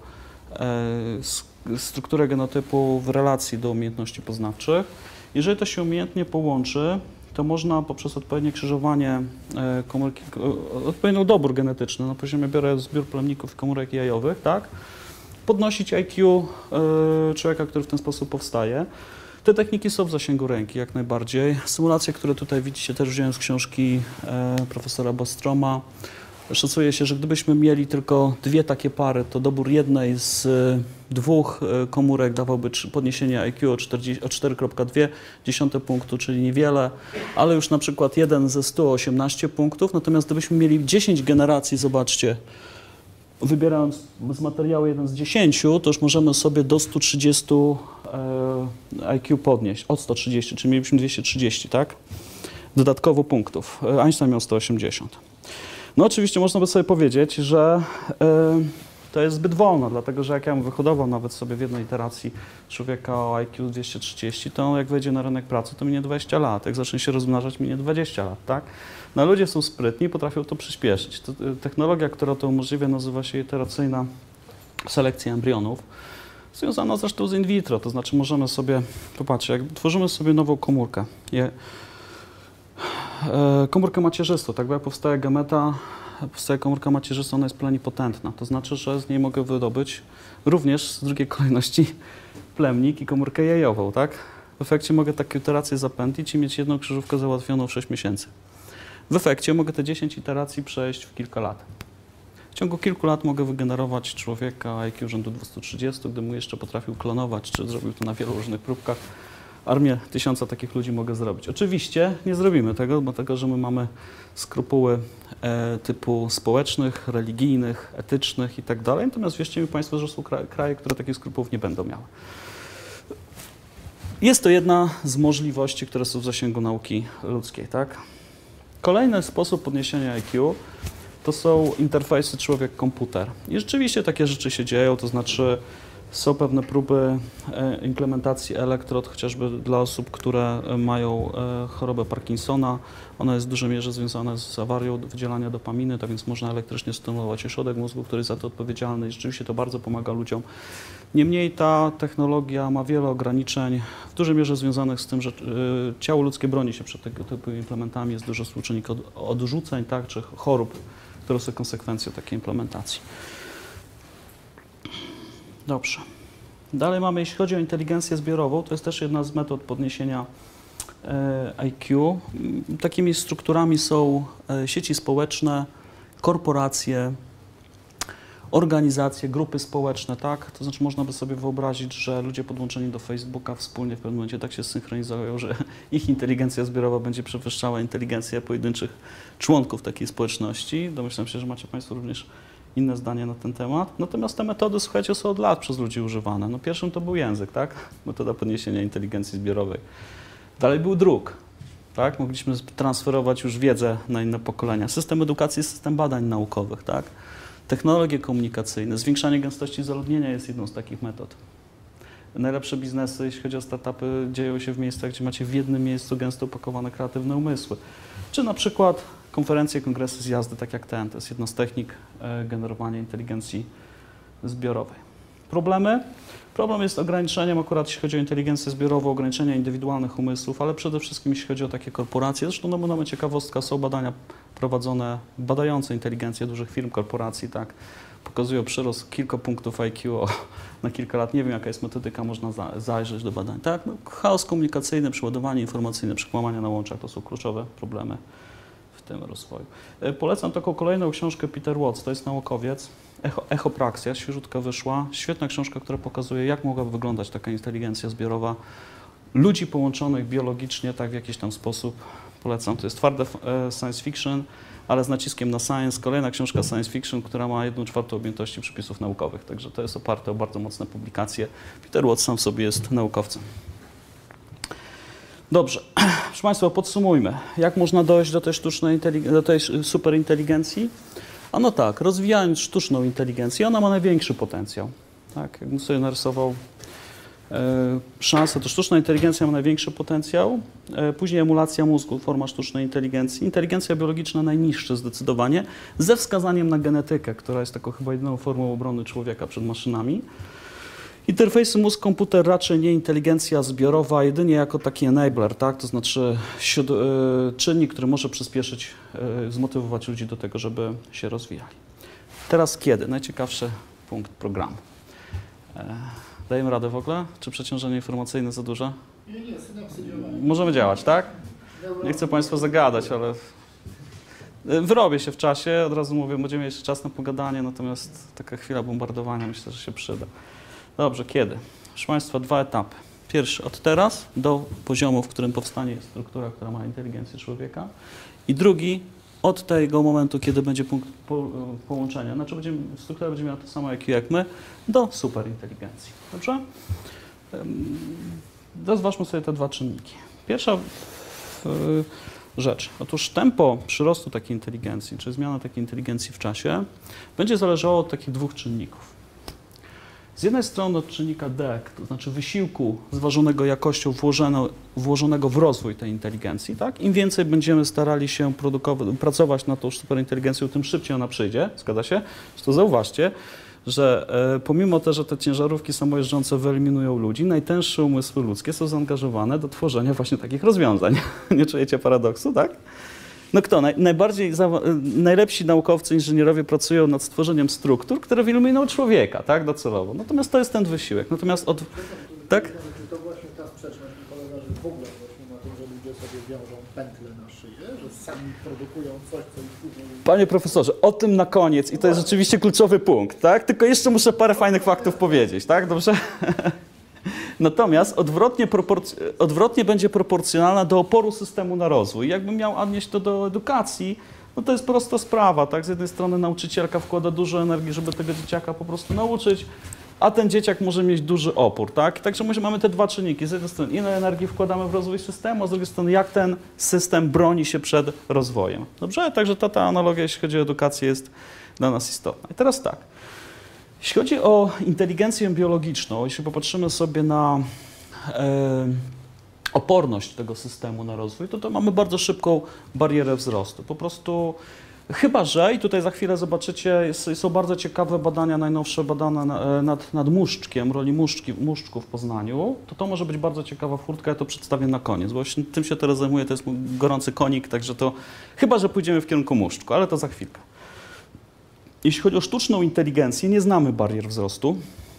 e, strukturę genotypu w relacji do umiejętności poznawczych. Jeżeli to się umiejętnie połączy, to można poprzez odpowiednie krzyżowanie e, komórki, e, odpowiedni dobór genetyczny na poziomie biorę zbiór plemników i komórek jajowych, tak, podnosić I Q e, człowieka, który w ten sposób powstaje. Te techniki są w zasięgu ręki, jak najbardziej. Symulacje, które tutaj widzicie, też wziąłem z książki e, profesora Bostroma. Szacuje się, że gdybyśmy mieli tylko dwie takie pary, to dobór jednej z dwóch komórek dawałby podniesienie I Q o cztery przecinek dwa punktu, czyli niewiele, ale już na przykład jeden ze stu osiemnaście punktów. Natomiast gdybyśmy mieli dziesięć generacji, zobaczcie, wybierając z materiału jeden z dziesięciu, to już możemy sobie do stu trzydziestu I Q podnieść, od stu trzydziestu, czyli mielibyśmy dwieście trzydzieści, tak? Dodatkowo punktów. Einstein miał sto osiemdziesiąt. No oczywiście można by sobie powiedzieć, że y, to jest zbyt wolno, dlatego że jak ja bym wyhodował nawet sobie w jednej iteracji człowieka o I Q dwieście trzydzieści, to on jak wejdzie na rynek pracy, to minie dwadzieścia lat, jak zacznie się rozmnażać, minie dwadzieścia lat, tak? No ludzie są sprytni i potrafią to przyspieszyć. To, y, technologia, która to umożliwia, nazywa się iteracyjna selekcja embrionów, związana zresztą z in vitro, to znaczy możemy sobie, popatrzcie, jak tworzymy sobie nową komórkę, je, komórkę macierzystą, tak, bo jak powstaje gameta, powstaje komórka macierzysta, ona jest plenipotentna, to znaczy, że z niej mogę wydobyć również z drugiej kolejności plemnik i komórkę jajową, tak? W efekcie mogę takie iteracje zapętlić i mieć jedną krzyżówkę załatwioną w sześć miesięcy. W efekcie mogę te dziesięć iteracji przejść w kilka lat. W ciągu kilku lat mogę wygenerować człowieka I Q rzędu dwieście trzydzieści, gdy mu jeszcze potrafił klonować, czy zrobił to na wielu różnych próbkach. Armię tysiąca takich ludzi mogę zrobić. Oczywiście nie zrobimy tego, dlatego że my mamy skrupuły e, typu społecznych, religijnych, etycznych i tak dalej. Natomiast wierzcie mi Państwo, że są kraje, kraje, które takich skrupułów nie będą miały. Jest to jedna z możliwości, które są w zasięgu nauki ludzkiej, tak? Kolejny sposób podniesienia I Q to są interfejsy człowiek-komputer. I rzeczywiście takie rzeczy się dzieją, to znaczy są pewne próby implementacji elektrod, chociażby dla osób, które mają chorobę Parkinsona. Ona jest w dużej mierze związana z awarią wydzielania dopaminy, tak więc można elektrycznie stymulować ośrodek mózgu, który jest za to odpowiedzialny i rzeczywiście to bardzo pomaga ludziom. Niemniej ta technologia ma wiele ograniczeń, w dużej mierze związanych z tym, że ciało ludzkie broni się przed tego typu implementami, jest dużo współczynników odrzuceń, tak, czy chorób, które są konsekwencją takiej implementacji. Dobrze. Dalej mamy, jeśli chodzi o inteligencję zbiorową, to jest też jedna z metod podniesienia I Q. Takimi strukturami są sieci społeczne, korporacje, organizacje, grupy społeczne, tak? To znaczy można by sobie wyobrazić, że ludzie podłączeni do Facebooka wspólnie w pewnym momencie tak się synchronizują, że ich inteligencja zbiorowa będzie przewyższała inteligencję pojedynczych członków takiej społeczności. Domyślam się, że macie Państwo również inne zdanie na ten temat. Natomiast te metody, słuchajcie, są od lat przez ludzi używane. No pierwszym to był język, tak? Metoda podniesienia inteligencji zbiorowej. Dalej był druk, tak? Mogliśmy transferować już wiedzę na inne pokolenia. System edukacji, system badań naukowych, tak? Technologie komunikacyjne, zwiększanie gęstości zaludnienia jest jedną z takich metod. Najlepsze biznesy, jeśli chodzi o startupy, dzieją się w miejscach, gdzie macie w jednym miejscu gęsto upakowane kreatywne umysły. Czy na przykład konferencje, kongresy, zjazdy, tak jak ten. To jest jedna z technik generowania inteligencji zbiorowej. Problemy? Problem jest ograniczeniem, akurat jeśli chodzi o inteligencję zbiorową, ograniczenia indywidualnych umysłów, ale przede wszystkim jeśli chodzi o takie korporacje. Zresztą no, mamy ciekawostka, są badania prowadzone, badające inteligencję dużych firm, korporacji, tak, pokazują przyrost kilka punktów I Q o, na kilka lat. Nie wiem, jaka jest metodyka, można za, zajrzeć do badań. Tak, no, chaos komunikacyjny, przeładowanie informacyjne, przekłamania na łączach to są kluczowe problemy w tym rozwoju. E, polecam taką kolejną książkę Peter Watts, to jest naukowiec. Echo, Echopraxia, świeżutka wyszła. Świetna książka, która pokazuje, jak mogłaby wyglądać taka inteligencja zbiorowa ludzi połączonych biologicznie, tak w jakiś tam sposób. Polecam, to jest twarde e, science fiction, ale z naciskiem na science. Kolejna książka science fiction, która ma jedną czwartą objętości przepisów naukowych, także to jest oparte o bardzo mocne publikacje. Peter Watts sam w sobie jest naukowcem. Dobrze, proszę Państwa, podsumujmy. Jak można dojść do tej sztucznej, do tej superinteligencji? Ano tak, rozwijając sztuczną inteligencję, ona ma największy potencjał. Tak, jakbym sobie narysował e, szansę, to sztuczna inteligencja ma największy potencjał, e, później emulacja mózgu, forma sztucznej inteligencji, inteligencja biologiczna najniższa zdecydowanie, ze wskazaniem na genetykę, która jest taką chyba jedyną formą obrony człowieka przed maszynami. Interfejsy mózg-komputer raczej nie inteligencja zbiorowa, jedynie jako taki enabler, tak? To znaczy siód, y, czynnik, który może przyspieszyć, y, zmotywować ludzi do tego, żeby się rozwijali. Teraz kiedy? Najciekawszy punkt programu. E, dajemy radę w ogóle? Czy przeciążenie informacyjne za duże? Nie, nie, synapsy działają. Możemy działać, tak? Nie chcę Państwa zagadać, ale wyrobię się w czasie, od razu mówię, będziemy mieć czas na pogadanie, natomiast taka chwila bombardowania myślę, że się przyda. Dobrze, kiedy? Proszę Państwa, dwa etapy. Pierwszy od teraz do poziomu, w którym powstanie struktura, która ma inteligencję człowieka. I drugi od tego momentu, kiedy będzie punkt po, połączenia, znaczy będzie, struktura będzie miała to samo I Q jak my, do superinteligencji. Dobrze? Rozważmy sobie te dwa czynniki. Pierwsza w, rzecz. Otóż tempo przyrostu takiej inteligencji, czy zmiana takiej inteligencji w czasie, będzie zależało od takich dwóch czynników. Z jednej strony od czynnika D, to znaczy wysiłku zważonego jakością włożono, włożonego w rozwój tej inteligencji. Tak? Im więcej będziemy starali się pracować nad tą superinteligencją, tym szybciej ona przyjdzie. Zgadza się? To zauważcie, że e, pomimo to, że te ciężarówki samojeżdżące wyeliminują ludzi, najtęższe umysły ludzkie są zaangażowane do tworzenia właśnie takich rozwiązań. Nie czujecie paradoksu, tak? No kto? Naj, najbardziej, za, najlepsi naukowcy, inżynierowie pracują nad stworzeniem struktur, które wyeliminują człowieka, tak, docelowo. Natomiast to jest ten wysiłek. Natomiast od... Tak? Czy to właśnie ta sprzeczność mi polega, że w ogóle właśnie na tym, że ludzie sobie wiążą pętle na szyję, że sami produkują coś, co ich później... Panie profesorze, o tym na koniec i to jest rzeczywiście kluczowy punkt, tak? Tylko jeszcze muszę parę fajnych faktów powiedzieć, tak? Dobrze? Natomiast odwrotnie, odwrotnie będzie proporcjonalna do oporu systemu na rozwój. Jakbym miał odnieść to do edukacji, no to jest prosta sprawa, tak? Z jednej strony nauczycielka wkłada dużo energii, żeby tego dzieciaka po prostu nauczyć, a ten dzieciak może mieć duży opór, tak? Także mamy te dwa czynniki. Z jednej strony ile energii wkładamy w rozwój systemu, a z drugiej strony jak ten system broni się przed rozwojem. Dobrze? Także ta, ta analogia, jeśli chodzi o edukację, jest dla nas istotna. I teraz tak. Jeśli chodzi o inteligencję biologiczną, jeśli popatrzymy sobie na e, oporność tego systemu na rozwój, to, to mamy bardzo szybką barierę wzrostu. Po prostu, chyba że, i tutaj za chwilę zobaczycie, jest, są bardzo ciekawe badania, najnowsze badane na, nad, nad muszczkiem, roli muszczki, muszczku w poznaniu, to to może być bardzo ciekawa furtka, ja to przedstawię na koniec, bo właśnie tym się teraz zajmuję, to jest mój gorący konik, także to chyba że pójdziemy w kierunku muszczku, ale to za chwilkę. Jeśli chodzi o sztuczną inteligencję, nie znamy barier wzrostu.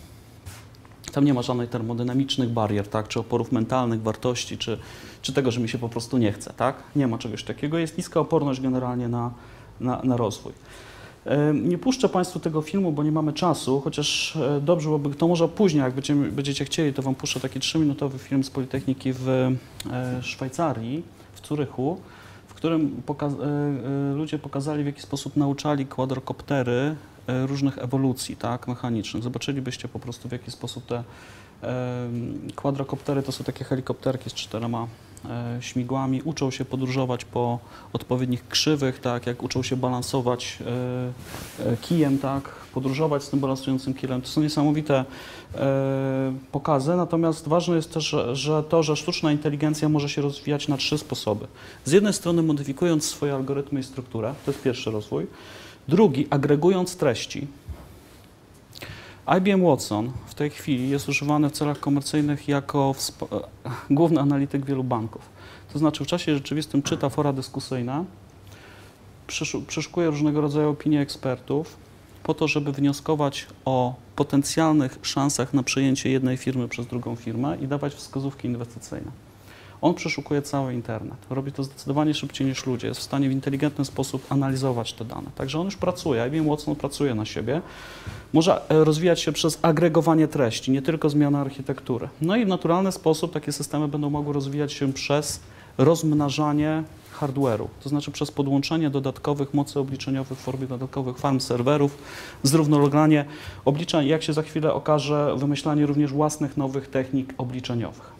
Tam nie ma żadnych termodynamicznych barier, tak? Czy oporów mentalnych, wartości, czy, czy tego, że mi się po prostu nie chce. Tak? Nie ma czegoś takiego. Jest niska oporność generalnie na, na, na rozwój. Nie puszczę Państwu tego filmu, bo nie mamy czasu, chociaż dobrze byłoby, to może później, jak będziemy, będziecie chcieli, to Wam puszczę taki trzyminutowy film z Politechniki w Szwajcarii, w Zurychu, w którym poka ludzie pokazali, w jaki sposób nauczali kwadrokoptery różnych ewolucji, tak, mechanicznych. Zobaczylibyście po prostu, w jaki sposób te e, kwadrokoptery to są takie helikopterki z czterema e, śmigłami, uczą się podróżować po odpowiednich krzywych, tak, jak uczą się balansować e, e, kijem, tak, podróżować z tym balansującym kijem. To są niesamowite e, pokazy, natomiast ważne jest też, że, że to, że sztuczna inteligencja może się rozwijać na trzy sposoby. Z jednej strony modyfikując swoje algorytmy i strukturę, to jest pierwszy rozwój. Drugi, agregując treści. I B M Watson w tej chwili jest używany w celach komercyjnych jako główny analityk wielu banków. To znaczy w czasie rzeczywistym czyta fora dyskusyjne, przeszukuje różnego rodzaju opinie ekspertów po to, żeby wnioskować o potencjalnych szansach na przejęcie jednej firmy przez drugą firmę i dawać wskazówki inwestycyjne. On przeszukuje cały internet. Robi to zdecydowanie szybciej niż ludzie. Jest w stanie w inteligentny sposób analizować te dane. Także on już pracuje. I B M Watson pracuje na siebie. Może rozwijać się przez agregowanie treści, nie tylko zmianę architektury. No i w naturalny sposób takie systemy będą mogły rozwijać się przez rozmnażanie hardware'u, to znaczy przez podłączenie dodatkowych mocy obliczeniowych w formie dodatkowych farm serwerów, zrównoleglanie obliczeń, jak się za chwilę okaże, wymyślanie również własnych nowych technik obliczeniowych.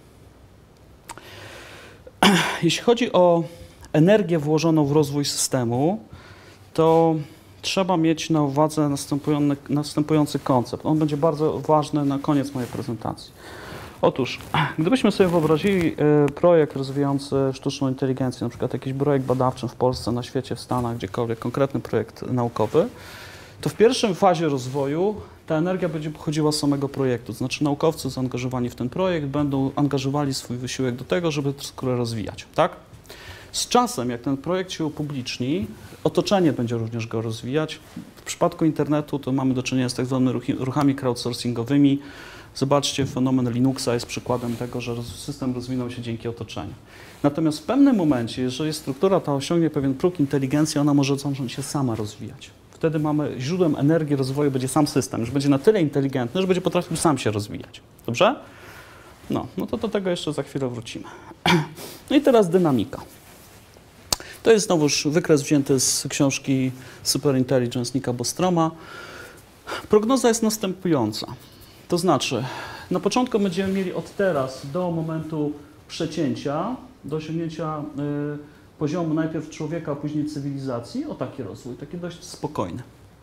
Jeśli chodzi o energię włożoną w rozwój systemu, to trzeba mieć na uwadze następujący koncept. On będzie bardzo ważny na koniec mojej prezentacji. Otóż, gdybyśmy sobie wyobrazili projekt rozwijający sztuczną inteligencję, na przykład jakiś projekt badawczy w Polsce, na świecie, w Stanach, gdziekolwiek, konkretny projekt naukowy, to w pierwszym fazie rozwoju ta energia będzie pochodziła z samego projektu. To znaczy naukowcy zaangażowani w ten projekt będą angażowali swój wysiłek do tego, żeby tę skórę rozwijać, tak? Z czasem, jak ten projekt się upubliczni, otoczenie będzie również go rozwijać. W przypadku internetu to mamy do czynienia z tak zwanymi ruchami crowdsourcingowymi. Zobaczcie, fenomen Linuxa jest przykładem tego, że system rozwinął się dzięki otoczeniu. Natomiast w pewnym momencie, jeżeli struktura ta osiągnie pewien próg inteligencji, ona może zacząć się sama rozwijać. Wtedy mamy źródłem energii rozwoju będzie sam system, już będzie na tyle inteligentny, że będzie potrafił sam się rozwijać. Dobrze? No, no to do tego jeszcze za chwilę wrócimy. No i teraz dynamika. To jest znowuż wykres wzięty z książki Super Intelligence Nicka Bostroma. Prognoza jest następująca. To znaczy, na początku będziemy mieli od teraz do momentu przecięcia, do osiągnięcia y, poziomu najpierw człowieka, a później cywilizacji, o taki rozwój, taki dość spokojny.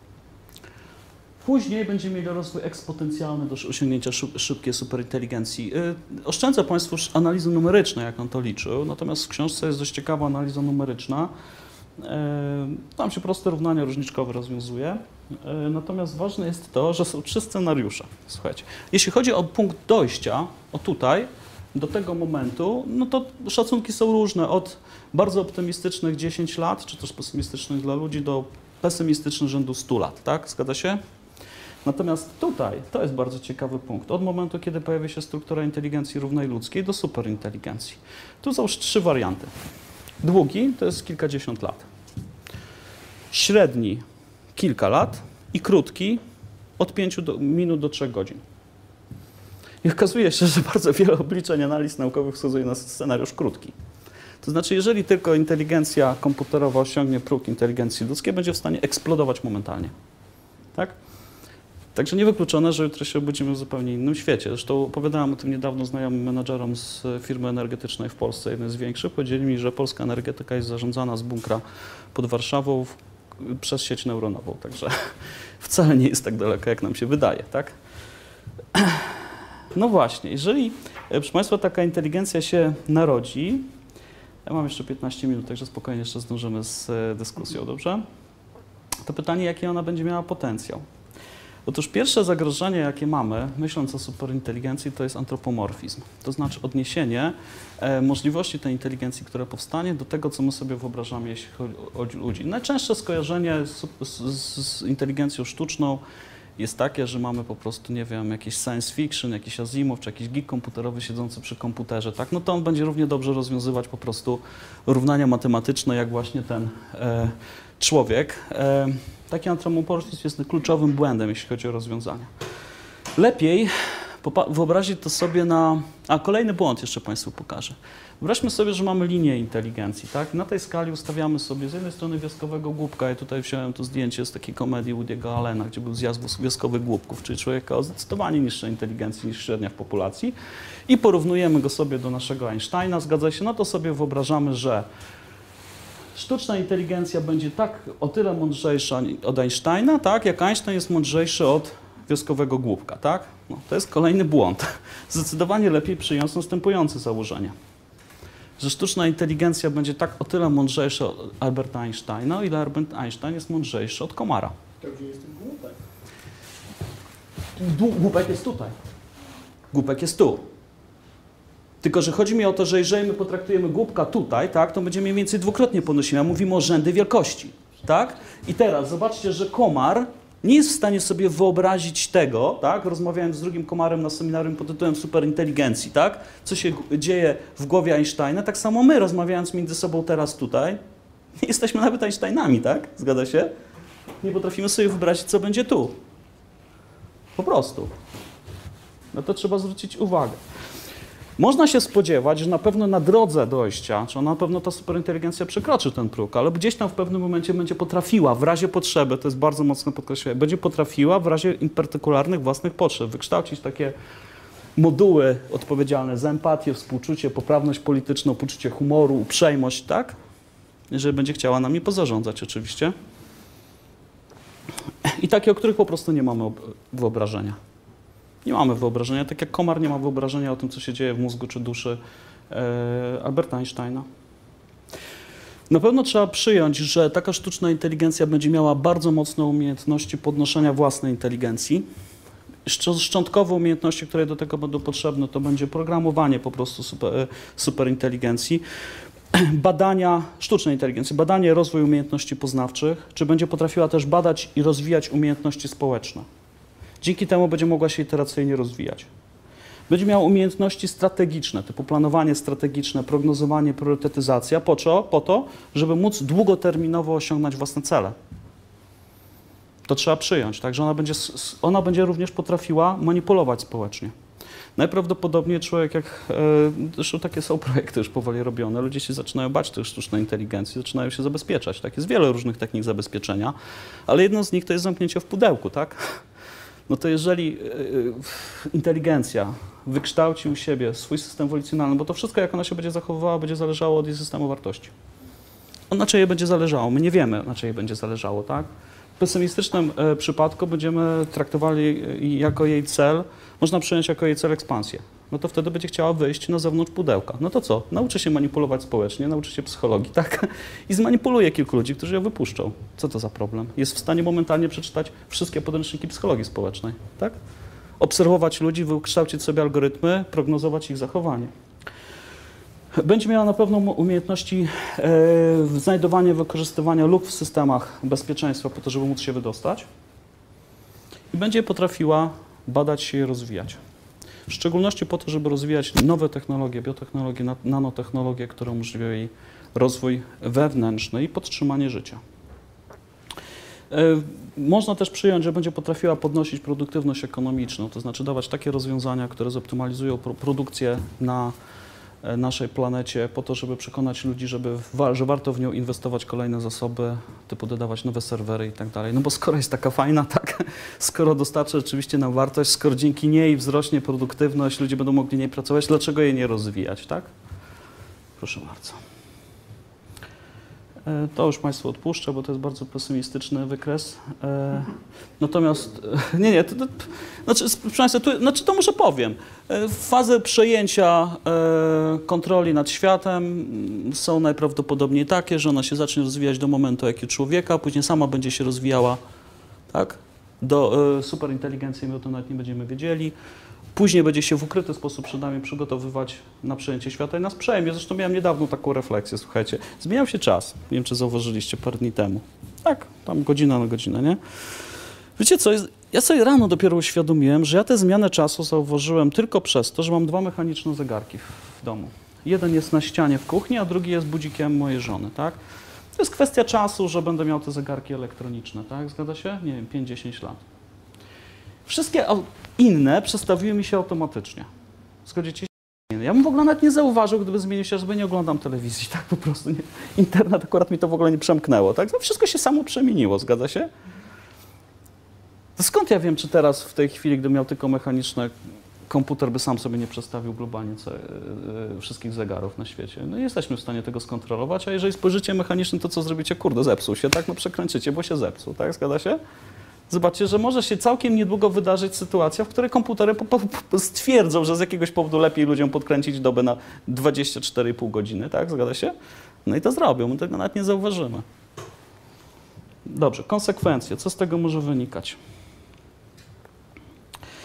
Później będziemy mieli rozwój eksponencjalny do osiągnięcia szyb, szybkiej superinteligencji. Y, oszczędzę Państwu analizy numerycznej, jak on to liczył, natomiast w książce jest dość ciekawa analiza numeryczna. Y, tam się proste równania różniczkowe rozwiązuje. Y, natomiast ważne jest to, że są trzy scenariusze. Słuchajcie, jeśli chodzi o punkt dojścia, o tutaj, do tego momentu, no to szacunki są różne, od bardzo optymistycznych dziesięć lat, czy też pesymistycznych dla ludzi, do pesymistycznych rzędu stu lat, tak? Zgadza się? Natomiast tutaj, to jest bardzo ciekawy punkt, od momentu, kiedy pojawi się struktura inteligencji równej ludzkiej do superinteligencji. Tu są już trzy warianty. Długi to jest kilkadziesiąt lat, średni kilka lat i krótki od pięciu do, minut do trzech godzin. I okazuje się, że bardzo wiele obliczeń analiz naukowych wskazuje na scenariusz krótki. To znaczy, jeżeli tylko inteligencja komputerowa osiągnie próg inteligencji ludzkiej, będzie w stanie eksplodować momentalnie. Tak? Także niewykluczone, że jutro się obudzimy w zupełnie innym świecie. Zresztą opowiadałem o tym niedawno znajomym menadżerom z firmy energetycznej w Polsce, jednej z większych. Powiedzieli mi, że polska energetyka jest zarządzana z bunkra pod Warszawą w, przez sieć neuronową. Także wcale nie jest tak daleko, jak nam się wydaje. Tak? No właśnie, jeżeli, proszę Państwa, taka inteligencja się narodzi, ja mam jeszcze piętnaście minut, także spokojnie jeszcze zdążymy z dyskusją, dobrze? To pytanie, jaki ona będzie miała potencjał? Otóż pierwsze zagrożenie, jakie mamy, myśląc o superinteligencji, to jest antropomorfizm. To znaczy odniesienie e, możliwości tej inteligencji, która powstanie, do tego, co my sobie wyobrażamy, jeśli chodzi o ludzi. Najczęstsze skojarzenie z, z, z inteligencją sztuczną jest takie, że mamy po prostu, nie wiem, jakiś science fiction, jakiś Asimov, czy jakiś geek komputerowy siedzący przy komputerze, tak? No to on będzie równie dobrze rozwiązywać po prostu równania matematyczne, jak właśnie ten e, człowiek. E, taki antropomorfizm jest kluczowym błędem, jeśli chodzi o rozwiązania. Lepiej wyobrazić to sobie na... A, kolejny błąd jeszcze Państwu pokażę. Wyobraźmy sobie, że mamy linię inteligencji, tak? Na tej skali ustawiamy sobie z jednej strony wioskowego głupka, ja tutaj wziąłem to zdjęcie z takiej komedii Woody'ego Allena, gdzie był zjazd wioskowych głupków, czyli człowieka o zdecydowanie niższej inteligencji niż średnia w populacji i porównujemy go sobie do naszego Einsteina, zgadza się, no to sobie wyobrażamy, że sztuczna inteligencja będzie tak o tyle mądrzejsza od Einsteina, tak, jak Einstein jest mądrzejszy od wioskowego głupka, tak? No, to jest kolejny błąd. Zdecydowanie lepiej przyjąć następujące założenie. Że sztuczna inteligencja będzie tak o tyle mądrzejsza od Alberta Einsteina, o ile Albert Einstein jest mądrzejszy od komara. To gdzie jest ten głupek? Głupek jest tutaj. Głupek jest tu. Tylko że chodzi mi o to, że jeżeli my potraktujemy głupka tutaj, tak, to będziemy mniej więcej dwukrotnie ponosimy, a mówimy o rzędy wielkości. Tak? I teraz zobaczcie, że komar nie jest w stanie sobie wyobrazić tego, tak? Rozmawiałem z drugim komarem na seminarium pod tytułem Superinteligencji, tak? Co się dzieje w głowie Einsteina, tak samo my rozmawiając między sobą teraz tutaj, nie jesteśmy nawet Einsteinami, tak? Zgadza się? Nie potrafimy sobie wyobrazić, co będzie tu. Po prostu. No to trzeba zwrócić uwagę. Można się spodziewać, że na pewno na drodze dojścia, czy na pewno ta superinteligencja przekroczy ten próg, ale gdzieś tam w pewnym momencie będzie potrafiła, w razie potrzeby, to jest bardzo mocno podkreślone, będzie potrafiła w razie partykularnych własnych potrzeb wykształcić takie moduły odpowiedzialne za empatię, współczucie, poprawność polityczną, poczucie humoru, uprzejmość, tak? Jeżeli będzie chciała nami pozarządzać oczywiście. I takie, o których po prostu nie mamy wyobrażenia. Nie mamy wyobrażenia, tak jak komar nie ma wyobrażenia o tym, co się dzieje w mózgu czy duszy e, Alberta Einsteina. Na pewno trzeba przyjąć, że taka sztuczna inteligencja będzie miała bardzo mocne umiejętności podnoszenia własnej inteligencji. Szczątkowe umiejętności, które do tego będą potrzebne, to będzie programowanie po prostu super, superinteligencji, badania sztucznej inteligencji, badanie, rozwój umiejętności poznawczych, czy będzie potrafiła też badać i rozwijać umiejętności społeczne. Dzięki temu będzie mogła się iteracyjnie rozwijać. Będzie miała umiejętności strategiczne, typu planowanie strategiczne, prognozowanie, priorytetyzacja. Po co? Po to, żeby móc długoterminowo osiągnąć własne cele. To trzeba przyjąć, tak? Że ona będzie, ona będzie również potrafiła manipulować społecznie. Najprawdopodobniej człowiek, jak, e, zresztą takie są projekty już powoli robione, ludzie się zaczynają bać tej sztucznej inteligencji, zaczynają się zabezpieczać. Tak? Jest wiele różnych technik zabezpieczenia, ale jedną z nich to jest zamknięcie w pudełku, tak? No to jeżeli y, inteligencja wykształci u siebie swój system wolicjonalny, bo to wszystko, jak ona się będzie zachowywała, będzie zależało od jej systemu wartości. Na czyjej będzie zależało? My nie wiemy, na czyjej będzie zależało, tak? W pesymistycznym y, przypadku będziemy traktowali y, jako jej cel, można przyjąć jako jej cel ekspansję. No to wtedy będzie chciała wyjść na zewnątrz pudełka. No to co? Nauczy się manipulować społecznie, nauczy się psychologii, tak? I zmanipuluje kilku ludzi, którzy ją wypuszczą. Co to za problem? Jest w stanie momentalnie przeczytać wszystkie podręczniki psychologii społecznej, tak? Obserwować ludzi, wykształcić sobie algorytmy, prognozować ich zachowanie. Będzie miała na pewno umiejętności e, znajdowania, wykorzystywania luk w systemach bezpieczeństwa po to, żeby móc się wydostać. I będzie potrafiła badać się i rozwijać. W szczególności po to, żeby rozwijać nowe technologie, biotechnologie, nanotechnologie, które umożliwiają jej rozwój wewnętrzny i podtrzymanie życia. Można też przyjąć, że będzie potrafiła podnosić produktywność ekonomiczną, to znaczy dawać takie rozwiązania, które zoptymalizują produkcję na naszej planecie po to, żeby przekonać ludzi, żeby, że warto w nią inwestować kolejne zasoby, typu dodawać nowe serwery i tak dalej. No bo skoro jest taka fajna, tak, skoro dostarcza rzeczywiście nam wartość, skoro dzięki niej wzrośnie produktywność, ludzie będą mogli niej pracować, dlaczego jej nie rozwijać, tak? Proszę bardzo. To już Państwu odpuszczę, bo to jest bardzo pesymistyczny wykres. E, natomiast, nie, nie, to, to, znaczy, proszę Państwa, tu, znaczy to może powiem. E, fazy przejęcia e, kontroli nad światem są najprawdopodobniej takie, że ona się zacznie rozwijać do momentu jak i człowieka, później sama będzie się rozwijała, tak? Do e, superinteligencji, my o tym nawet nie będziemy wiedzieli. Później będzie się w ukryty sposób przed nami przygotowywać na przejęcie świata i nas przejmie. Zresztą miałem niedawno taką refleksję, słuchajcie. Zmieniał się czas. Nie wiem, czy zauważyliście parę dni temu. Tak, tam godzina na godzinę, nie? Wiecie co, ja sobie rano dopiero uświadomiłem, że ja tę zmianę czasu zauważyłem tylko przez to, że mam dwa mechaniczne zegarki w domu. Jeden jest na ścianie w kuchni, a drugi jest budzikiem mojej żony, tak? To jest kwestia czasu, że będę miał te zegarki elektroniczne, tak? Zgadza się? Nie wiem, pięć dziesięć lat. Wszystkie inne przestawiły mi się automatycznie. Zgodzicie się? Ja bym w ogóle nawet nie zauważył, gdyby zmienił się, żeby nie oglądam telewizji, tak po prostu. Nie. Internet akurat mi to w ogóle nie przemknęło, tak? To wszystko się samo przemieniło, zgadza się? To skąd ja wiem, czy teraz w tej chwili, gdybym miał tylko mechaniczne, komputer by sam sobie nie przestawił globalnie co, yy, wszystkich zegarów na świecie? No nie jesteśmy w stanie tego skontrolować, a jeżeli spojrzycie mechanicznie, to co zrobicie? Kurde, zepsuł się, tak? No przekręcicie, bo się zepsuł, tak? Zgadza się? Zobaczcie, że może się całkiem niedługo wydarzyć sytuacja, w której komputery po, po, po stwierdzą, że z jakiegoś powodu lepiej ludziom podkręcić dobę na dwadzieścia cztery i pół godziny, tak? Zgadza się? No i to zrobią, my tego nawet nie zauważymy. Dobrze, konsekwencje. Co z tego może wynikać?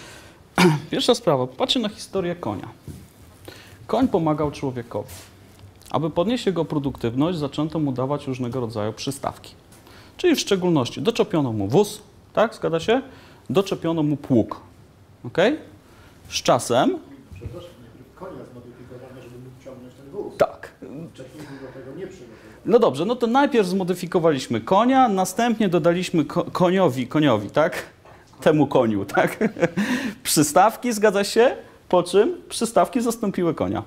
Pierwsza sprawa, popatrzcie na historię konia. Koń pomagał człowiekowi. Aby podnieść jego produktywność, zaczęto mu dawać różnego rodzaju przystawki. Czyli w szczególności doczepiono mu wóz, tak, zgadza się? Doczepiono mu pług. Okay? Z czasem... Przepraszam, najpierw konia zmodyfikowano, żeby mógł ciągnąć ten wóz. Tak. Wcześniej był do tego nie przygotowany. No dobrze, no to najpierw zmodyfikowaliśmy konia, następnie dodaliśmy ko koniowi, koniowi, tak? Temu koniu, tak? Przystawki, zgadza się? Po czym przystawki zastąpiły konia.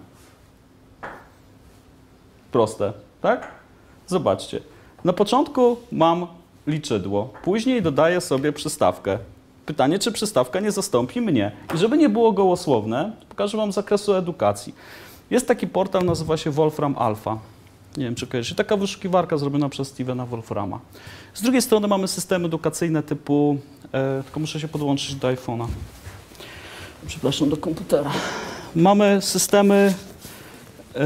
Proste, tak? Zobaczcie. Na początku mam liczydło, później dodaję sobie przystawkę. Pytanie, czy przystawka nie zastąpi mnie? I żeby nie było gołosłowne, pokażę wam z zakresu edukacji. Jest taki portal, nazywa się Wolfram Alpha. Nie wiem, czy kojarzycie. Taka wyszukiwarka zrobiona przez Stevena Wolframa. Z drugiej strony mamy systemy edukacyjne typu... E, tylko muszę się podłączyć do iPhone'a. Przepraszam, do komputera. Mamy systemy... E,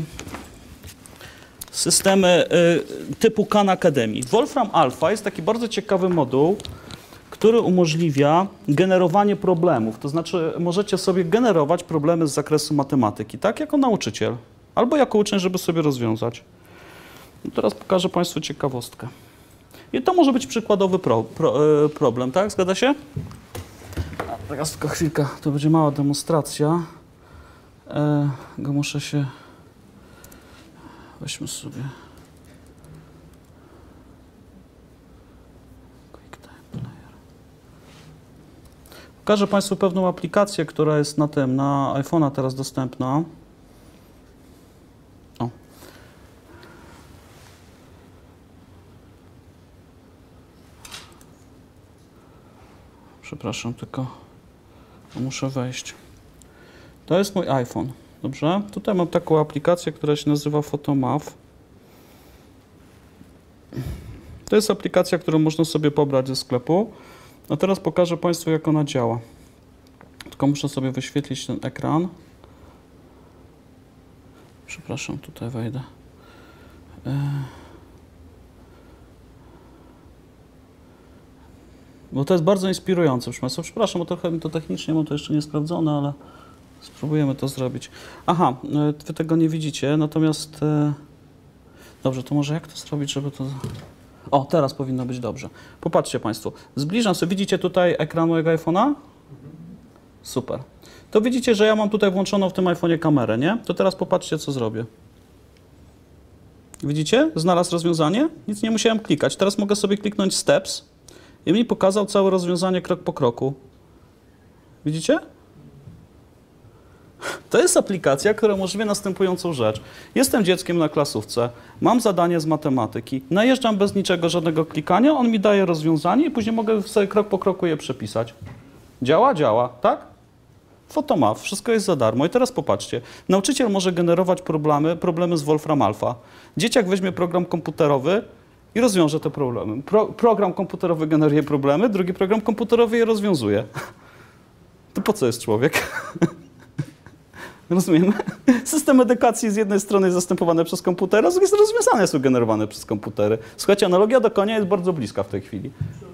systemy e, typu Khan Academy. Wolfram Alpha jest taki bardzo ciekawy moduł, który umożliwia generowanie problemów. To znaczy możecie sobie generować problemy z zakresu matematyki, tak? Jako nauczyciel. Albo jako uczeń, żeby sobie rozwiązać. No teraz pokażę Państwu ciekawostkę. I to może być przykładowy pro, pro, e, problem, tak? Zgadza się? A teraz tylko chwilkę, to będzie mała demonstracja. E, go muszę się... Weźmy sobie... Pokażę Państwu pewną aplikację, która jest na tym, na iPhone'a teraz dostępna. O. Przepraszam, tylko muszę wejść. To jest mój iPhone, dobrze? Tutaj mam taką aplikację, która się nazywa Photomath. To jest aplikacja, którą można sobie pobrać ze sklepu. A teraz pokażę Państwu, jak ona działa. Tylko muszę sobie wyświetlić ten ekran. Przepraszam, tutaj wejdę. Bo to jest bardzo inspirujące, proszę Państwa. Przepraszam, bo trochę mi to technicznie mam to jeszcze nie sprawdzone, ale spróbujemy to zrobić. Aha, Wy tego nie widzicie, natomiast... Dobrze, to może jak to zrobić, żeby to... O, teraz powinno być dobrze. Popatrzcie Państwo. Zbliżam sobie. Widzicie tutaj ekran mojego iPhone'a? Super. To widzicie, że ja mam tutaj włączoną w tym iPhone'ie kamerę, nie? To teraz popatrzcie, co zrobię. Widzicie? Znalazł rozwiązanie? Nic nie musiałem klikać. Teraz mogę sobie kliknąć Steps i mi pokazał całe rozwiązanie krok po kroku. Widzicie? To jest aplikacja, która umożliwia następującą rzecz. Jestem dzieckiem na klasówce, mam zadanie z matematyki, najeżdżam bez niczego, żadnego klikania, on mi daje rozwiązanie i później mogę sobie krok po kroku je przepisać. Działa? Działa, tak? Photomath, wszystko jest za darmo. I teraz popatrzcie, nauczyciel może generować problemy, problemy z Wolfram Alpha. Dzieciak weźmie program komputerowy i rozwiąże te problemy. Pro, program komputerowy generuje problemy, drugi program komputerowy je rozwiązuje. To po co jest człowiek? Rozumiemy? System edukacji z jednej strony jest zastępowany przez komputery, a z drugiej strony rozwiązania są generowane przez komputery. Słuchajcie, analogia do konia jest bardzo bliska w tej chwili.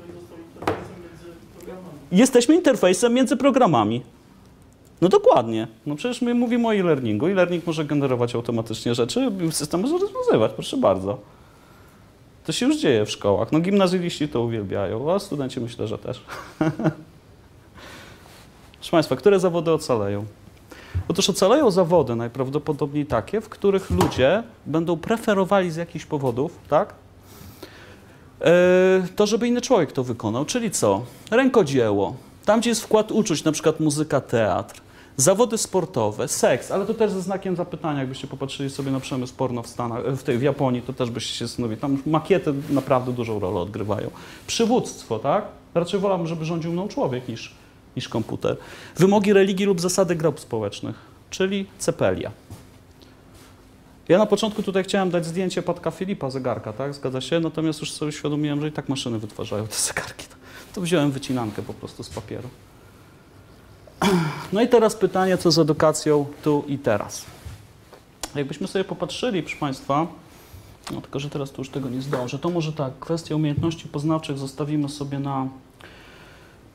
Jesteśmy interfejsem między programami. No dokładnie. No przecież my mówimy o e-learningu. E-learning może generować automatycznie rzeczy, system może rozwiązywać, proszę bardzo. To się już dzieje w szkołach. No gimnazjaliści to uwielbiają, a studenci myślę, że też. Proszę Państwa, które zawody ocaleją? Otóż ocaleją zawody najprawdopodobniej takie, w których ludzie będą preferowali z jakichś powodów, tak? To, żeby inny człowiek to wykonał. Czyli co? Rękodzieło. Tam, gdzie jest wkład uczuć, na przykład muzyka, teatr. Zawody sportowe, seks, ale to też ze znakiem zapytania, jakbyście popatrzyli sobie na przemysł porno w Stanach, w tej w Japonii, to też byście się zastanowili. Tam makiety naprawdę dużą rolę odgrywają. Przywództwo, tak? Raczej wolałbym, żeby rządził mną człowiek niż, niż komputer. Wymogi religii lub zasady grup społecznych, czyli cepelia. Ja na początku tutaj chciałem dać zdjęcie Patka Filipa, zegarka, tak? Zgadza się? Natomiast już sobie uświadomiłem, że i tak maszyny wytwarzają te zegarki. To wziąłem wycinankę po prostu z papieru. No i teraz pytanie, co z edukacją tu i teraz. Jakbyśmy sobie popatrzyli, proszę Państwa, no tylko, że teraz tu już tego nie zdążę, to może tak, kwestię umiejętności poznawczych zostawimy sobie na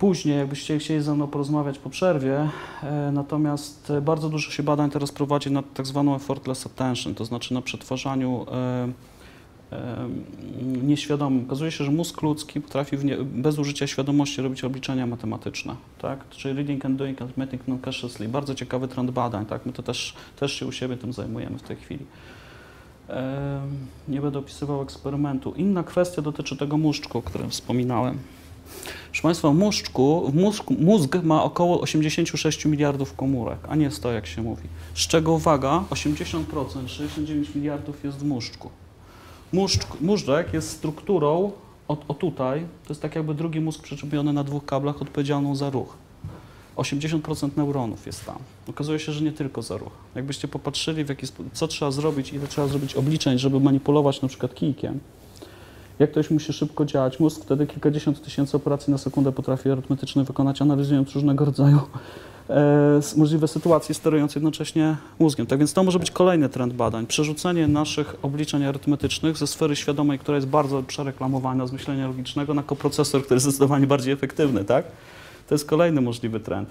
później, jakbyście chcieli ze mną porozmawiać po przerwie. E, natomiast e, bardzo dużo się badań teraz prowadzi nad tak zwaną effortless attention, to znaczy na przetwarzaniu e, e, nieświadomym. Okazuje się, że mózg ludzki potrafi w nie, bez użycia świadomości robić obliczenia matematyczne, tak? Czyli reading and doing arithmetic non-consciously. Bardzo ciekawy trend badań, tak? My to też, też się u siebie tym zajmujemy w tej chwili. E, nie będę opisywał eksperymentu. Inna kwestia dotyczy tego muszczku, o którym wspominałem. Proszę Państwa, w mózgu, w mózg, mózg ma około osiemdziesiąt sześć miliardów komórek, a nie sto, jak się mówi. Z czego, uwaga, osiemdziesiąt procent, sześćdziesiąt dziewięć miliardów jest w mózgu. Mózg, móżdżek jest strukturą, o, o tutaj, to jest tak jakby drugi mózg przyczepiony na dwóch kablach odpowiedzialną za ruch. osiemdziesiąt procent neuronów jest tam. Okazuje się, że nie tylko za ruch. Jakbyście popatrzyli, w jaki sposób, co trzeba zrobić, ile trzeba zrobić obliczeń, żeby manipulować na przykład kijkiem, jak ktoś musi szybko działać. Mózg wtedy kilkadziesiąt tysięcy operacji na sekundę potrafi arytmetyczne wykonać, analizując różnego rodzaju e, możliwe sytuacje, sterując jednocześnie mózgiem. Tak więc to może być kolejny trend badań. Przerzucenie naszych obliczeń arytmetycznych ze sfery świadomej, która jest bardzo przereklamowana z myślenia logicznego, na koprocesor, który jest zdecydowanie bardziej efektywny, tak? To jest kolejny możliwy trend.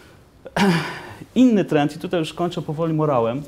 Inny trend, i tutaj już kończę powoli morałem,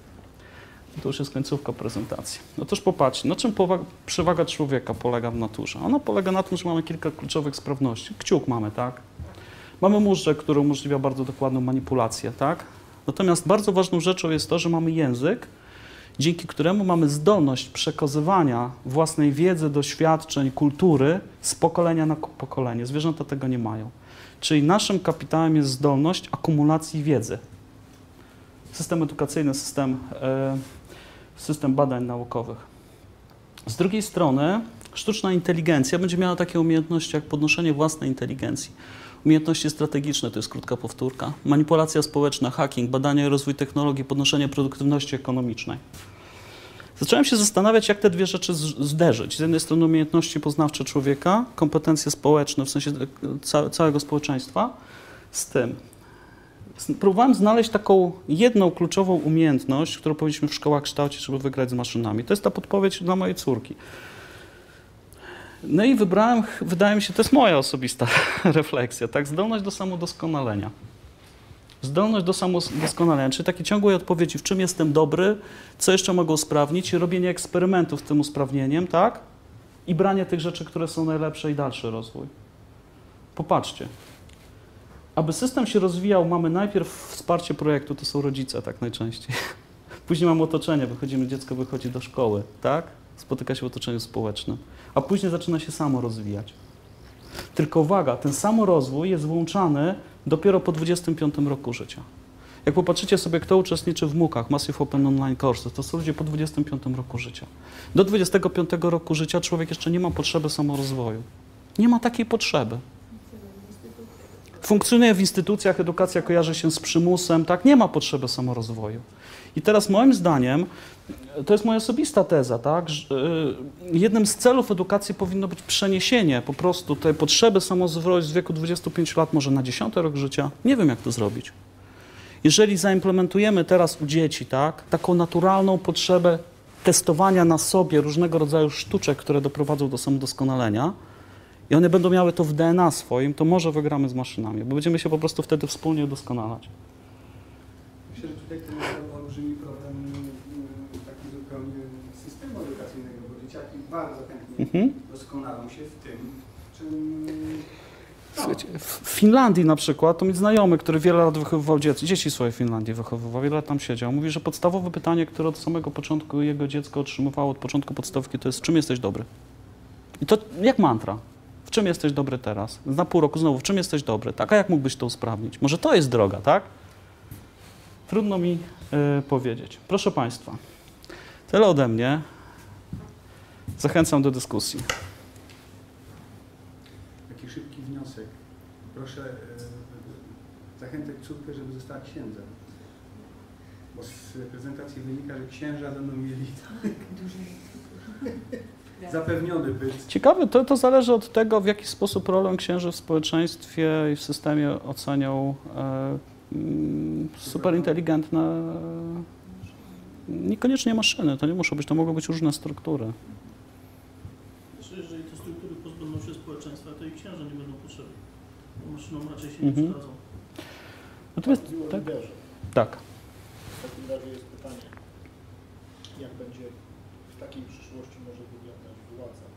to już jest końcówka prezentacji. Otóż popatrzcie, na czym przewaga człowieka polega w naturze? Ona polega na tym, że mamy kilka kluczowych sprawności. Kciuk mamy, tak? Mamy móżdżek, który umożliwia bardzo dokładną manipulację, tak? Natomiast bardzo ważną rzeczą jest to, że mamy język, dzięki któremu mamy zdolność przekazywania własnej wiedzy, doświadczeń, kultury z pokolenia na pokolenie. Zwierzęta tego nie mają. Czyli naszym kapitałem jest zdolność akumulacji wiedzy. System edukacyjny, system, e, system badań naukowych. Z drugiej strony sztuczna inteligencja będzie miała takie umiejętności jak podnoszenie własnej inteligencji. Umiejętności strategiczne to jest krótka powtórka. Manipulacja społeczna, hacking, badania i rozwój technologii, podnoszenie produktywności ekonomicznej. Zacząłem się zastanawiać, jak te dwie rzeczy zderzyć. Z jednej strony umiejętności poznawcze człowieka, kompetencje społeczne, w sensie ca całego społeczeństwa, z tym. Próbowałem znaleźć taką jedną kluczową umiejętność, którą powinniśmy w szkołach kształcić, żeby wygrać z maszynami. To jest ta podpowiedź dla mojej córki. No i wybrałem, wydaje mi się, to jest moja osobista refleksja, tak? Zdolność do samodoskonalenia. Zdolność do samodoskonalenia, czyli takie ciągłe odpowiedzi, w czym jestem dobry, co jeszcze mogę usprawnić, robienie eksperymentów z tym usprawnieniem, tak? I branie tych rzeczy, które są najlepsze i dalszy rozwój. Popatrzcie. Aby system się rozwijał, mamy najpierw wsparcie projektu, to są rodzice, tak najczęściej. Później mamy otoczenie, wychodzimy, dziecko wychodzi do szkoły, tak? Spotyka się w otoczeniu społecznym. A później zaczyna się samo rozwijać. Tylko uwaga, ten samorozwój jest włączany dopiero po dwudziestym piątym roku życia. Jak popatrzycie sobie, kto uczestniczy w MOOC-ach, Massive Open Online Courses, to są ludzie po dwudziestym piątym roku życia. Do dwudziestego piątego roku życia człowiek jeszcze nie ma potrzeby samorozwoju. Nie ma takiej potrzeby. Funkcjonuje w instytucjach, edukacja kojarzy się z przymusem, tak? Nie ma potrzeby samorozwoju. I teraz moim zdaniem, to jest moja osobista teza, tak? Że, y, jednym z celów edukacji powinno być przeniesienie po prostu tej potrzeby samorozwoju z wieku dwudziestu pięciu lat może na dziesiąty rok życia. Nie wiem, jak to zrobić. Jeżeli zaimplementujemy teraz u dzieci, tak, taką naturalną potrzebę testowania na sobie różnego rodzaju sztuczek, które doprowadzą do samodoskonalenia, i one będą miały to w D N A swoim, to może wygramy z maszynami, bo będziemy się po prostu wtedy wspólnie udoskonalać. Myślę, że tutaj ten jest olbrzymi problem taki zupełnie systemu edukacyjnego, bo dzieciaki bardzo chętnie Mhm. doskonalą się w tym, czym... Słuchajcie, w Finlandii na przykład, to mi znajomy, który wiele lat wychowywał dzieci, dzieci swoje w Finlandii wychowywał, wiele lat tam siedział, mówi, że podstawowe pytanie, które od samego początku jego dziecko otrzymywało, od początku podstawki, to jest, czym jesteś dobry? I to jak mantra. W czym jesteś dobry teraz? Na pół roku znowu, w czym jesteś dobry? Tak, a jak mógłbyś to usprawnić? Może to jest droga, tak? Trudno mi y, powiedzieć. Proszę Państwa, tyle ode mnie. Zachęcam do dyskusji. Taki szybki wniosek. Proszę e, zachęcać córkę, żeby została księdzem. Bo z prezentacji wynika, że księża będą mieli zapewniony byt. Ciekawe, to, to zależy od tego, w jaki sposób rolę księży w społeczeństwie i w systemie ocenią e, mm, superinteligentne, niekoniecznie maszyny, to nie muszą być, to mogą być różne struktury. Jeżeli te struktury pozbędą się społeczeństwa, to i księża nie będą potrzebni. maszynom raczej się Mhm. nie przydadzą. Natomiast, Mówił o tak? liderze. Tak. W takim razie jest pytanie, jak będzie w takiej przyszłości może wyglądać władza?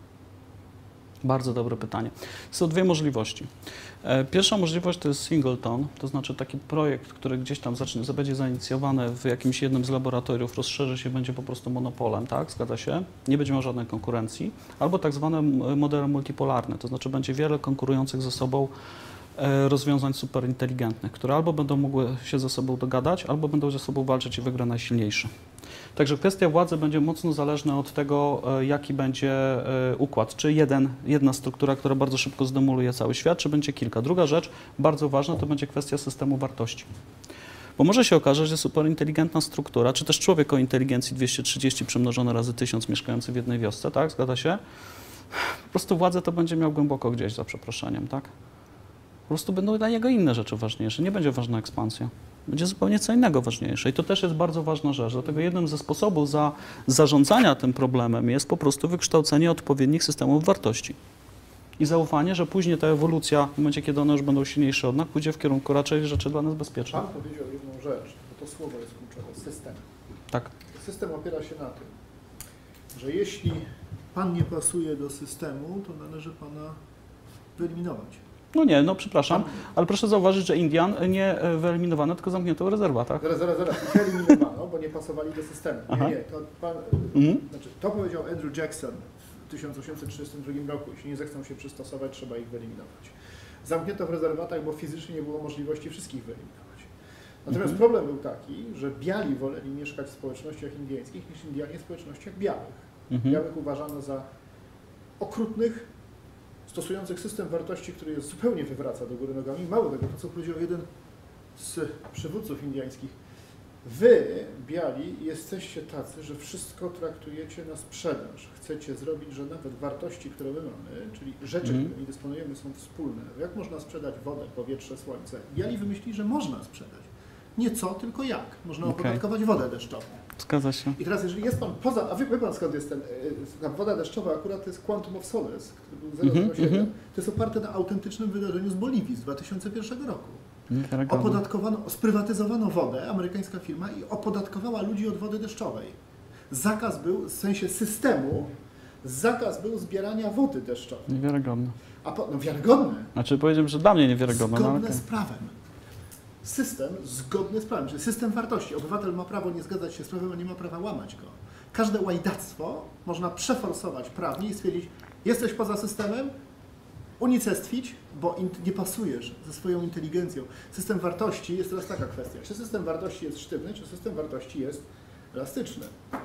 Bardzo dobre pytanie. Są dwie możliwości. E, Pierwsza możliwość to jest singleton, to znaczy taki projekt, który gdzieś tam zacznie, będzie zainicjowany w jakimś jednym z laboratoriów, rozszerzy się, będzie po prostu monopolem, tak? Zgadza się? Nie będzie miał żadnej konkurencji. Albo tak zwane m- modele multipolarne, to znaczy będzie wiele konkurujących ze sobą e, rozwiązań superinteligentnych, które albo będą mogły się ze sobą dogadać, albo będą ze sobą walczyć i wygra najsilniejszy. Także kwestia władzy będzie mocno zależna od tego, e, jaki będzie e, układ. Czy jeden, jedna struktura, która bardzo szybko zdemoluje cały świat, czy będzie kilka. Druga rzecz, bardzo ważna, to będzie kwestia systemu wartości. Bo może się okazać, że superinteligentna struktura, czy też człowiek o inteligencji dwieście trzydzieści przemnożone razy tysiąc mieszkający w jednej wiosce, tak? Zgadza się? Po prostu władzę to będzie miał głęboko gdzieś, za przeproszeniem, tak? Po prostu będą dla niego inne rzeczy ważniejsze. Nie będzie ważna ekspansja. Będzie zupełnie co innego ważniejsze. I to też jest bardzo ważna rzecz. Dlatego jednym ze sposobów za zarządzania tym problemem jest po prostu wykształcenie odpowiednich systemów wartości. I zaufanie, że później ta ewolucja, w momencie kiedy one już będą silniejsze od nas, pójdzie w kierunku raczej rzeczy dla nas bezpiecznych. Pan powiedział jedną rzecz, bo to słowo jest kluczowe, system. Tak. System opiera się na tym, że jeśli Pan nie pasuje do systemu, to należy Pana wyeliminować. No nie, no przepraszam, ale proszę zauważyć, że Indian nie wyeliminowano, tylko zamknięto w rezerwatach. Zaraz, zaraz, zaraz. Ich wyeliminowano, bo nie pasowali do systemu. Aha. Nie, nie, to Pan, Mhm. znaczy, to powiedział Andrew Jackson w tysiąc osiemset trzydziestym drugim roku. Jeśli nie zechcą się przystosować, trzeba ich wyeliminować. Zamknięto w rezerwatach, bo fizycznie nie było możliwości wszystkich wyeliminować. Natomiast Mhm. problem był taki, że biali woleli mieszkać w społecznościach indyjskich niż Indianie w społecznościach białych. Mhm. Białych uważano za okrutnych, stosujących system wartości, który jest zupełnie wywraca do góry nogami. Mało tego, to co powiedział jeden z przywódców indyjskich. Wy, biali, jesteście tacy, że wszystko traktujecie na sprzedaż. Chcecie zrobić, że nawet wartości, które my mamy, czyli rzeczy, Mhm. którymi dysponujemy, są wspólne. Jak można sprzedać wodę, powietrze, słońce? Biali wymyślili, że można sprzedać. Nie co, tylko jak. Można Okej. opodatkować wodę deszczową. Zgadza się. I teraz, jeżeli jest Pan poza, a wie, wie Pan skąd jest ten, y, ta woda deszczowa, akurat to jest Quantum of Solace, który był zero przecinek siedem. Mhm, To jest oparte na autentycznym wydarzeniu z Boliwii z dwa tysiące pierwszego roku. Niewiarygodne. Opodatkowano, sprywatyzowano wodę, amerykańska firma, i opodatkowała ludzi od wody deszczowej. Zakaz był, w sensie systemu, zakaz był zbierania wody deszczowej. Niewiarygodne. A po, no wiarygodne, Znaczy powiedziałem, że dla mnie niewiarygodne. no, ale zgodne okej. z prawem. System zgodny z prawem, czyli system wartości. Obywatel ma prawo nie zgadzać się z prawem, a nie ma prawa łamać go. Każde łajdactwo można przeforsować prawnie i stwierdzić, jesteś poza systemem, unicestwić, bo in- nie pasujesz ze swoją inteligencją. System wartości jest teraz taka kwestia, czy system wartości jest sztywny, czy system wartości jest elastyczny.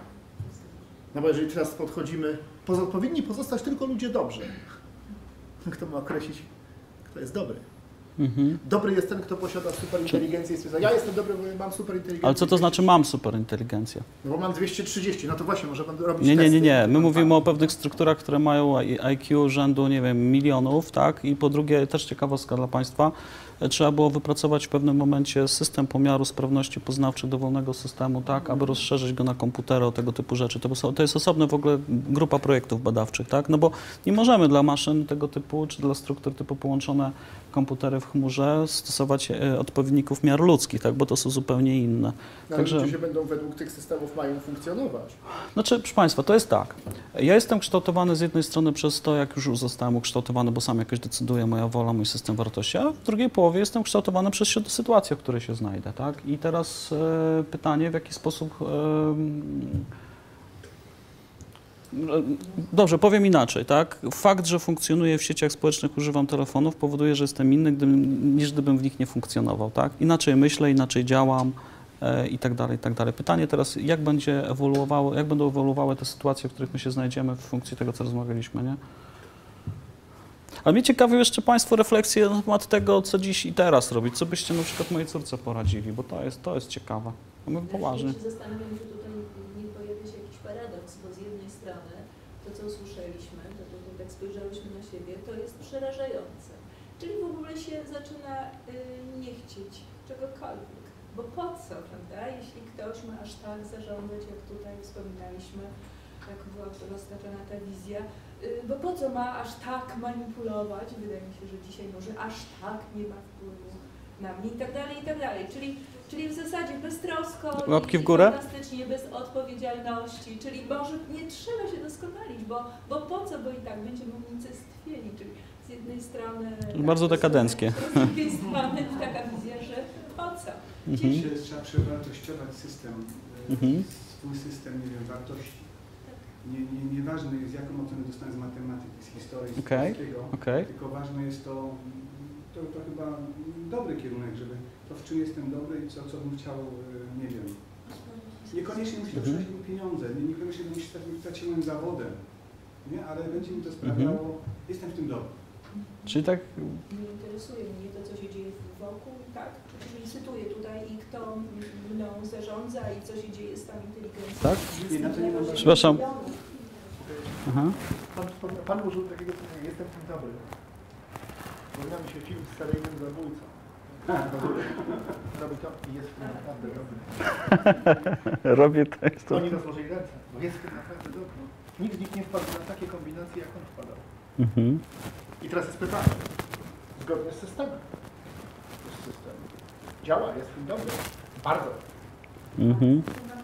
No bo jeżeli teraz podchodzimy, poza, powinni pozostać tylko ludzie dobrzy. Kto ma określić, kto jest dobry? Mhm. Dobry jest ten, kto posiada superinteligencję i stwierdza, ja jestem dobry, bo mam superinteligencję. Ale co to znaczy mam superinteligencję? No bo mam dwieście trzydzieści, no to właśnie, może będę robić Nie, nie, nie, testy. nie. My Mam mówimy tak. o pewnych strukturach, które mają I Q rzędu, nie wiem, milionów, tak? I po drugie, też ciekawostka dla Państwa, trzeba było wypracować w pewnym momencie system pomiaru sprawności poznawczych dowolnego systemu, tak? Aby rozszerzyć go na komputery, o tego typu rzeczy. To, są, to jest osobna w ogóle grupa projektów badawczych, tak? No bo nie możemy dla maszyn tego typu, czy dla struktur typu połączone komputery w chmurze stosować e, odpowiedników miar ludzkich, tak? Bo to są zupełnie inne. No, Także- ale ludzie się będą według tych systemów mają funkcjonować. Znaczy, proszę Państwa, to jest tak. Ja jestem kształtowany z jednej strony przez to, jak już zostałem ukształtowany, bo sam jakoś decyduje moja wola, mój system wartości, a w drugiej połowie jestem kształtowany przez środ- sytuację, w której się znajdę, tak? I teraz e, pytanie, w jaki sposób... E, Dobrze, powiem inaczej, tak? Fakt, że funkcjonuję w sieciach społecznych, używam telefonów, powoduje, że jestem inny, gdybym, niż gdybym w nich nie funkcjonował, tak? Inaczej myślę, inaczej działam e, i tak dalej, i tak dalej. Pytanie teraz, jak będzie ewoluowało, jak będą ewoluowały te sytuacje, w których my się znajdziemy w funkcji tego, co rozmawialiśmy, nie? Ale mnie ciekawią jeszcze Państwo refleksje na temat tego, co dziś i teraz robić. Co byście na przykład mojej córce poradzili, bo to jest, to jest ciekawe. A my poważnie. Ja się zastanawiam, czy tutaj nie pojawia się jakiś paradoks, bo z jednej strony to, co usłyszeliśmy, to, to, to tak spojrzałyśmy na siebie, to jest przerażające. Czyli w ogóle się zaczyna y, nie chcieć czegokolwiek. Bo po co, prawda? Jeśli ktoś ma aż tak zarządzać, jak tutaj wspominaliśmy, jak była roztaczana ta wizja, y, bo po co ma aż tak manipulować? Wydaje mi się, że dzisiaj może aż tak nie ma wpływu na mnie i tak dalej, i tak dalej. Czyli, czyli w zasadzie beztrosko, Łapki w i górę? fantastycznie, bez odpowiedzialności, czyli może nie trzeba się doskonalić, bo, bo po co, bo i tak będziemy unicestwieni, czyli z jednej strony... Bardzo dekadenckie. Z drugiej strony taka wizja, że po co? Mhm. Dzisiaj trzeba przewartościować system, e, Mhm. swój system, nie wiem, wartości. Nie, nie, nieważne jest, jaką ocenę dostanę z matematyki, z historii, z Okej, polskiego, okej. tylko ważne jest to, to, to chyba dobry kierunek, żeby to, w czym jestem dobry i co, co bym chciał, e, nie wiem. Niekoniecznie musi to Mhm. przynosić mi pieniądze, nie, niekoniecznie musi stać, stać się moim zawodem, nie? Ale będzie mi to sprawiało, jestem w tym dobry. Czyli tak, Nie interesuje mnie to, co się dzieje wokół, tak? Czyli cytuję tutaj i kto mną zarządza i co się dzieje z tą inteligencją. Tak? Nie, na to nie mam- Przepraszam. aha. Pan, wspomniał- pan użył takiego słowa, jestem w tym dobry. Przypomniał mi się film z seryjnym zabójcą. Robi to i jest w tym naprawdę dobry. Robię tekst. Oni rozłożyli ręce, bo jest w tym naprawdę dobry. Nikt z nich nie wpadł na takie kombinacje, jak on wpadał. Mhm. I teraz jest pytanie, zgodnie z systemem. Jest system. Działa, jest w tym dobry. Bardzo. Mhm.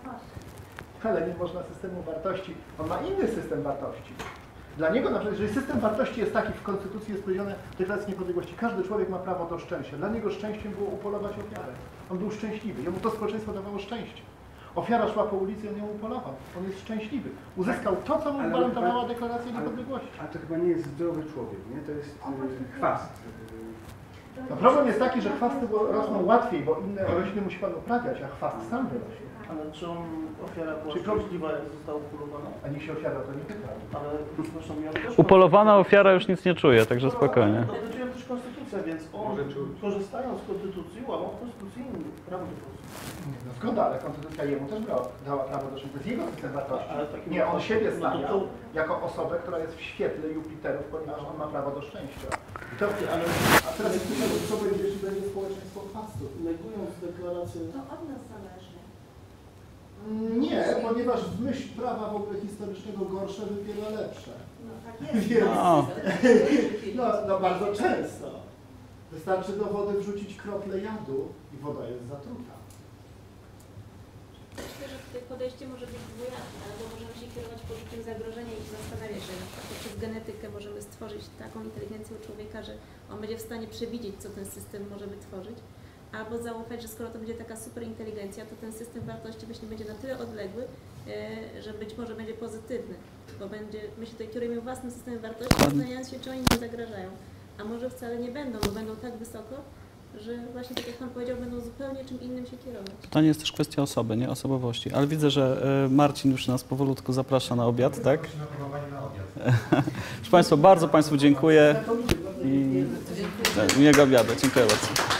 Ale nie można systemu wartości. On ma inny system wartości. Dla niego, na przykład, jeżeli system wartości jest taki, w Konstytucji jest powiedziane w Deklaracji Niepodległości, każdy człowiek ma prawo do szczęścia. Dla niego szczęściem było upolować ofiarę. On był szczęśliwy. Jemu to społeczeństwo dawało szczęście. Ofiara szła po ulicy i on ją upolował. On jest szczęśliwy. Uzyskał to, co mu Ale- gwarantowała ale- Deklaracja ale- Niepodległości. A to chyba nie jest zdrowy człowiek, nie? To jest y, chwast. No problem jest taki, że chwasty bo- rosną łatwiej, bo inne rośliny musi pan uprawiać, a chwast sam wyrośnie. Ale czy on, ofiara była Czy szczęśliwa, jak została upolowana? A niech się ofiara o to nie pyta. Ale przepraszam, ja też... Upolowana ofiara już nic nie czuje, także spokojnie. Dotyczyła też konstytucja, więc on, Może czuć. korzystając z konstytucji, łamał konstytucyjne prawo do Polski. Nie, no zgoda, ale konstytucja jemu też brała, dała prawo do szczęścia. To jest jego system wartości. Ale w takim Nie, on wypadku- siebie no to stawia to- jako osobę, która jest w świetle Jupiterów, ponieważ on ma prawo do szczęścia. I to, ale, a teraz jest pytanie, co będzie, jeśli będzie społeczeństwo chwastu? Negując deklarację... To od nas zależy. Nie, ponieważ w myśl prawa w ogóle historycznego gorsze wypiera lepsze. No tak jest. Więc, No. no, no bardzo często. Wystarczy do wody wrzucić kroplę jadu i woda jest zatruta. Myślę, że tutaj podejście może być dwojake, albo możemy się kierować poczuciem zagrożenia i zastanawiać, że na przykład poprzez genetykę możemy stworzyć taką inteligencję u człowieka, że on będzie w stanie przewidzieć, co ten system może wytworzyć, albo zaufać, że skoro to będzie taka super inteligencja, to ten system wartości właśnie będzie na tyle odległy, e, że być może będzie pozytywny, bo będzie, my się tutaj kierujemy własnym systemem wartości, zastanawiając się, czy oni nie zagrażają, a może wcale nie będą, bo będą tak wysoko, że właśnie tak jak Pan powiedział, będą zupełnie czym innym się kierować. To nie jest też kwestia osoby, nie osobowości. Ale widzę, że e, Marcin już nas powolutku zaprasza na obiad, tak? Proszę Państwa, bardzo Państwu dziękuję i miłego obiadu. Dziękuję bardzo.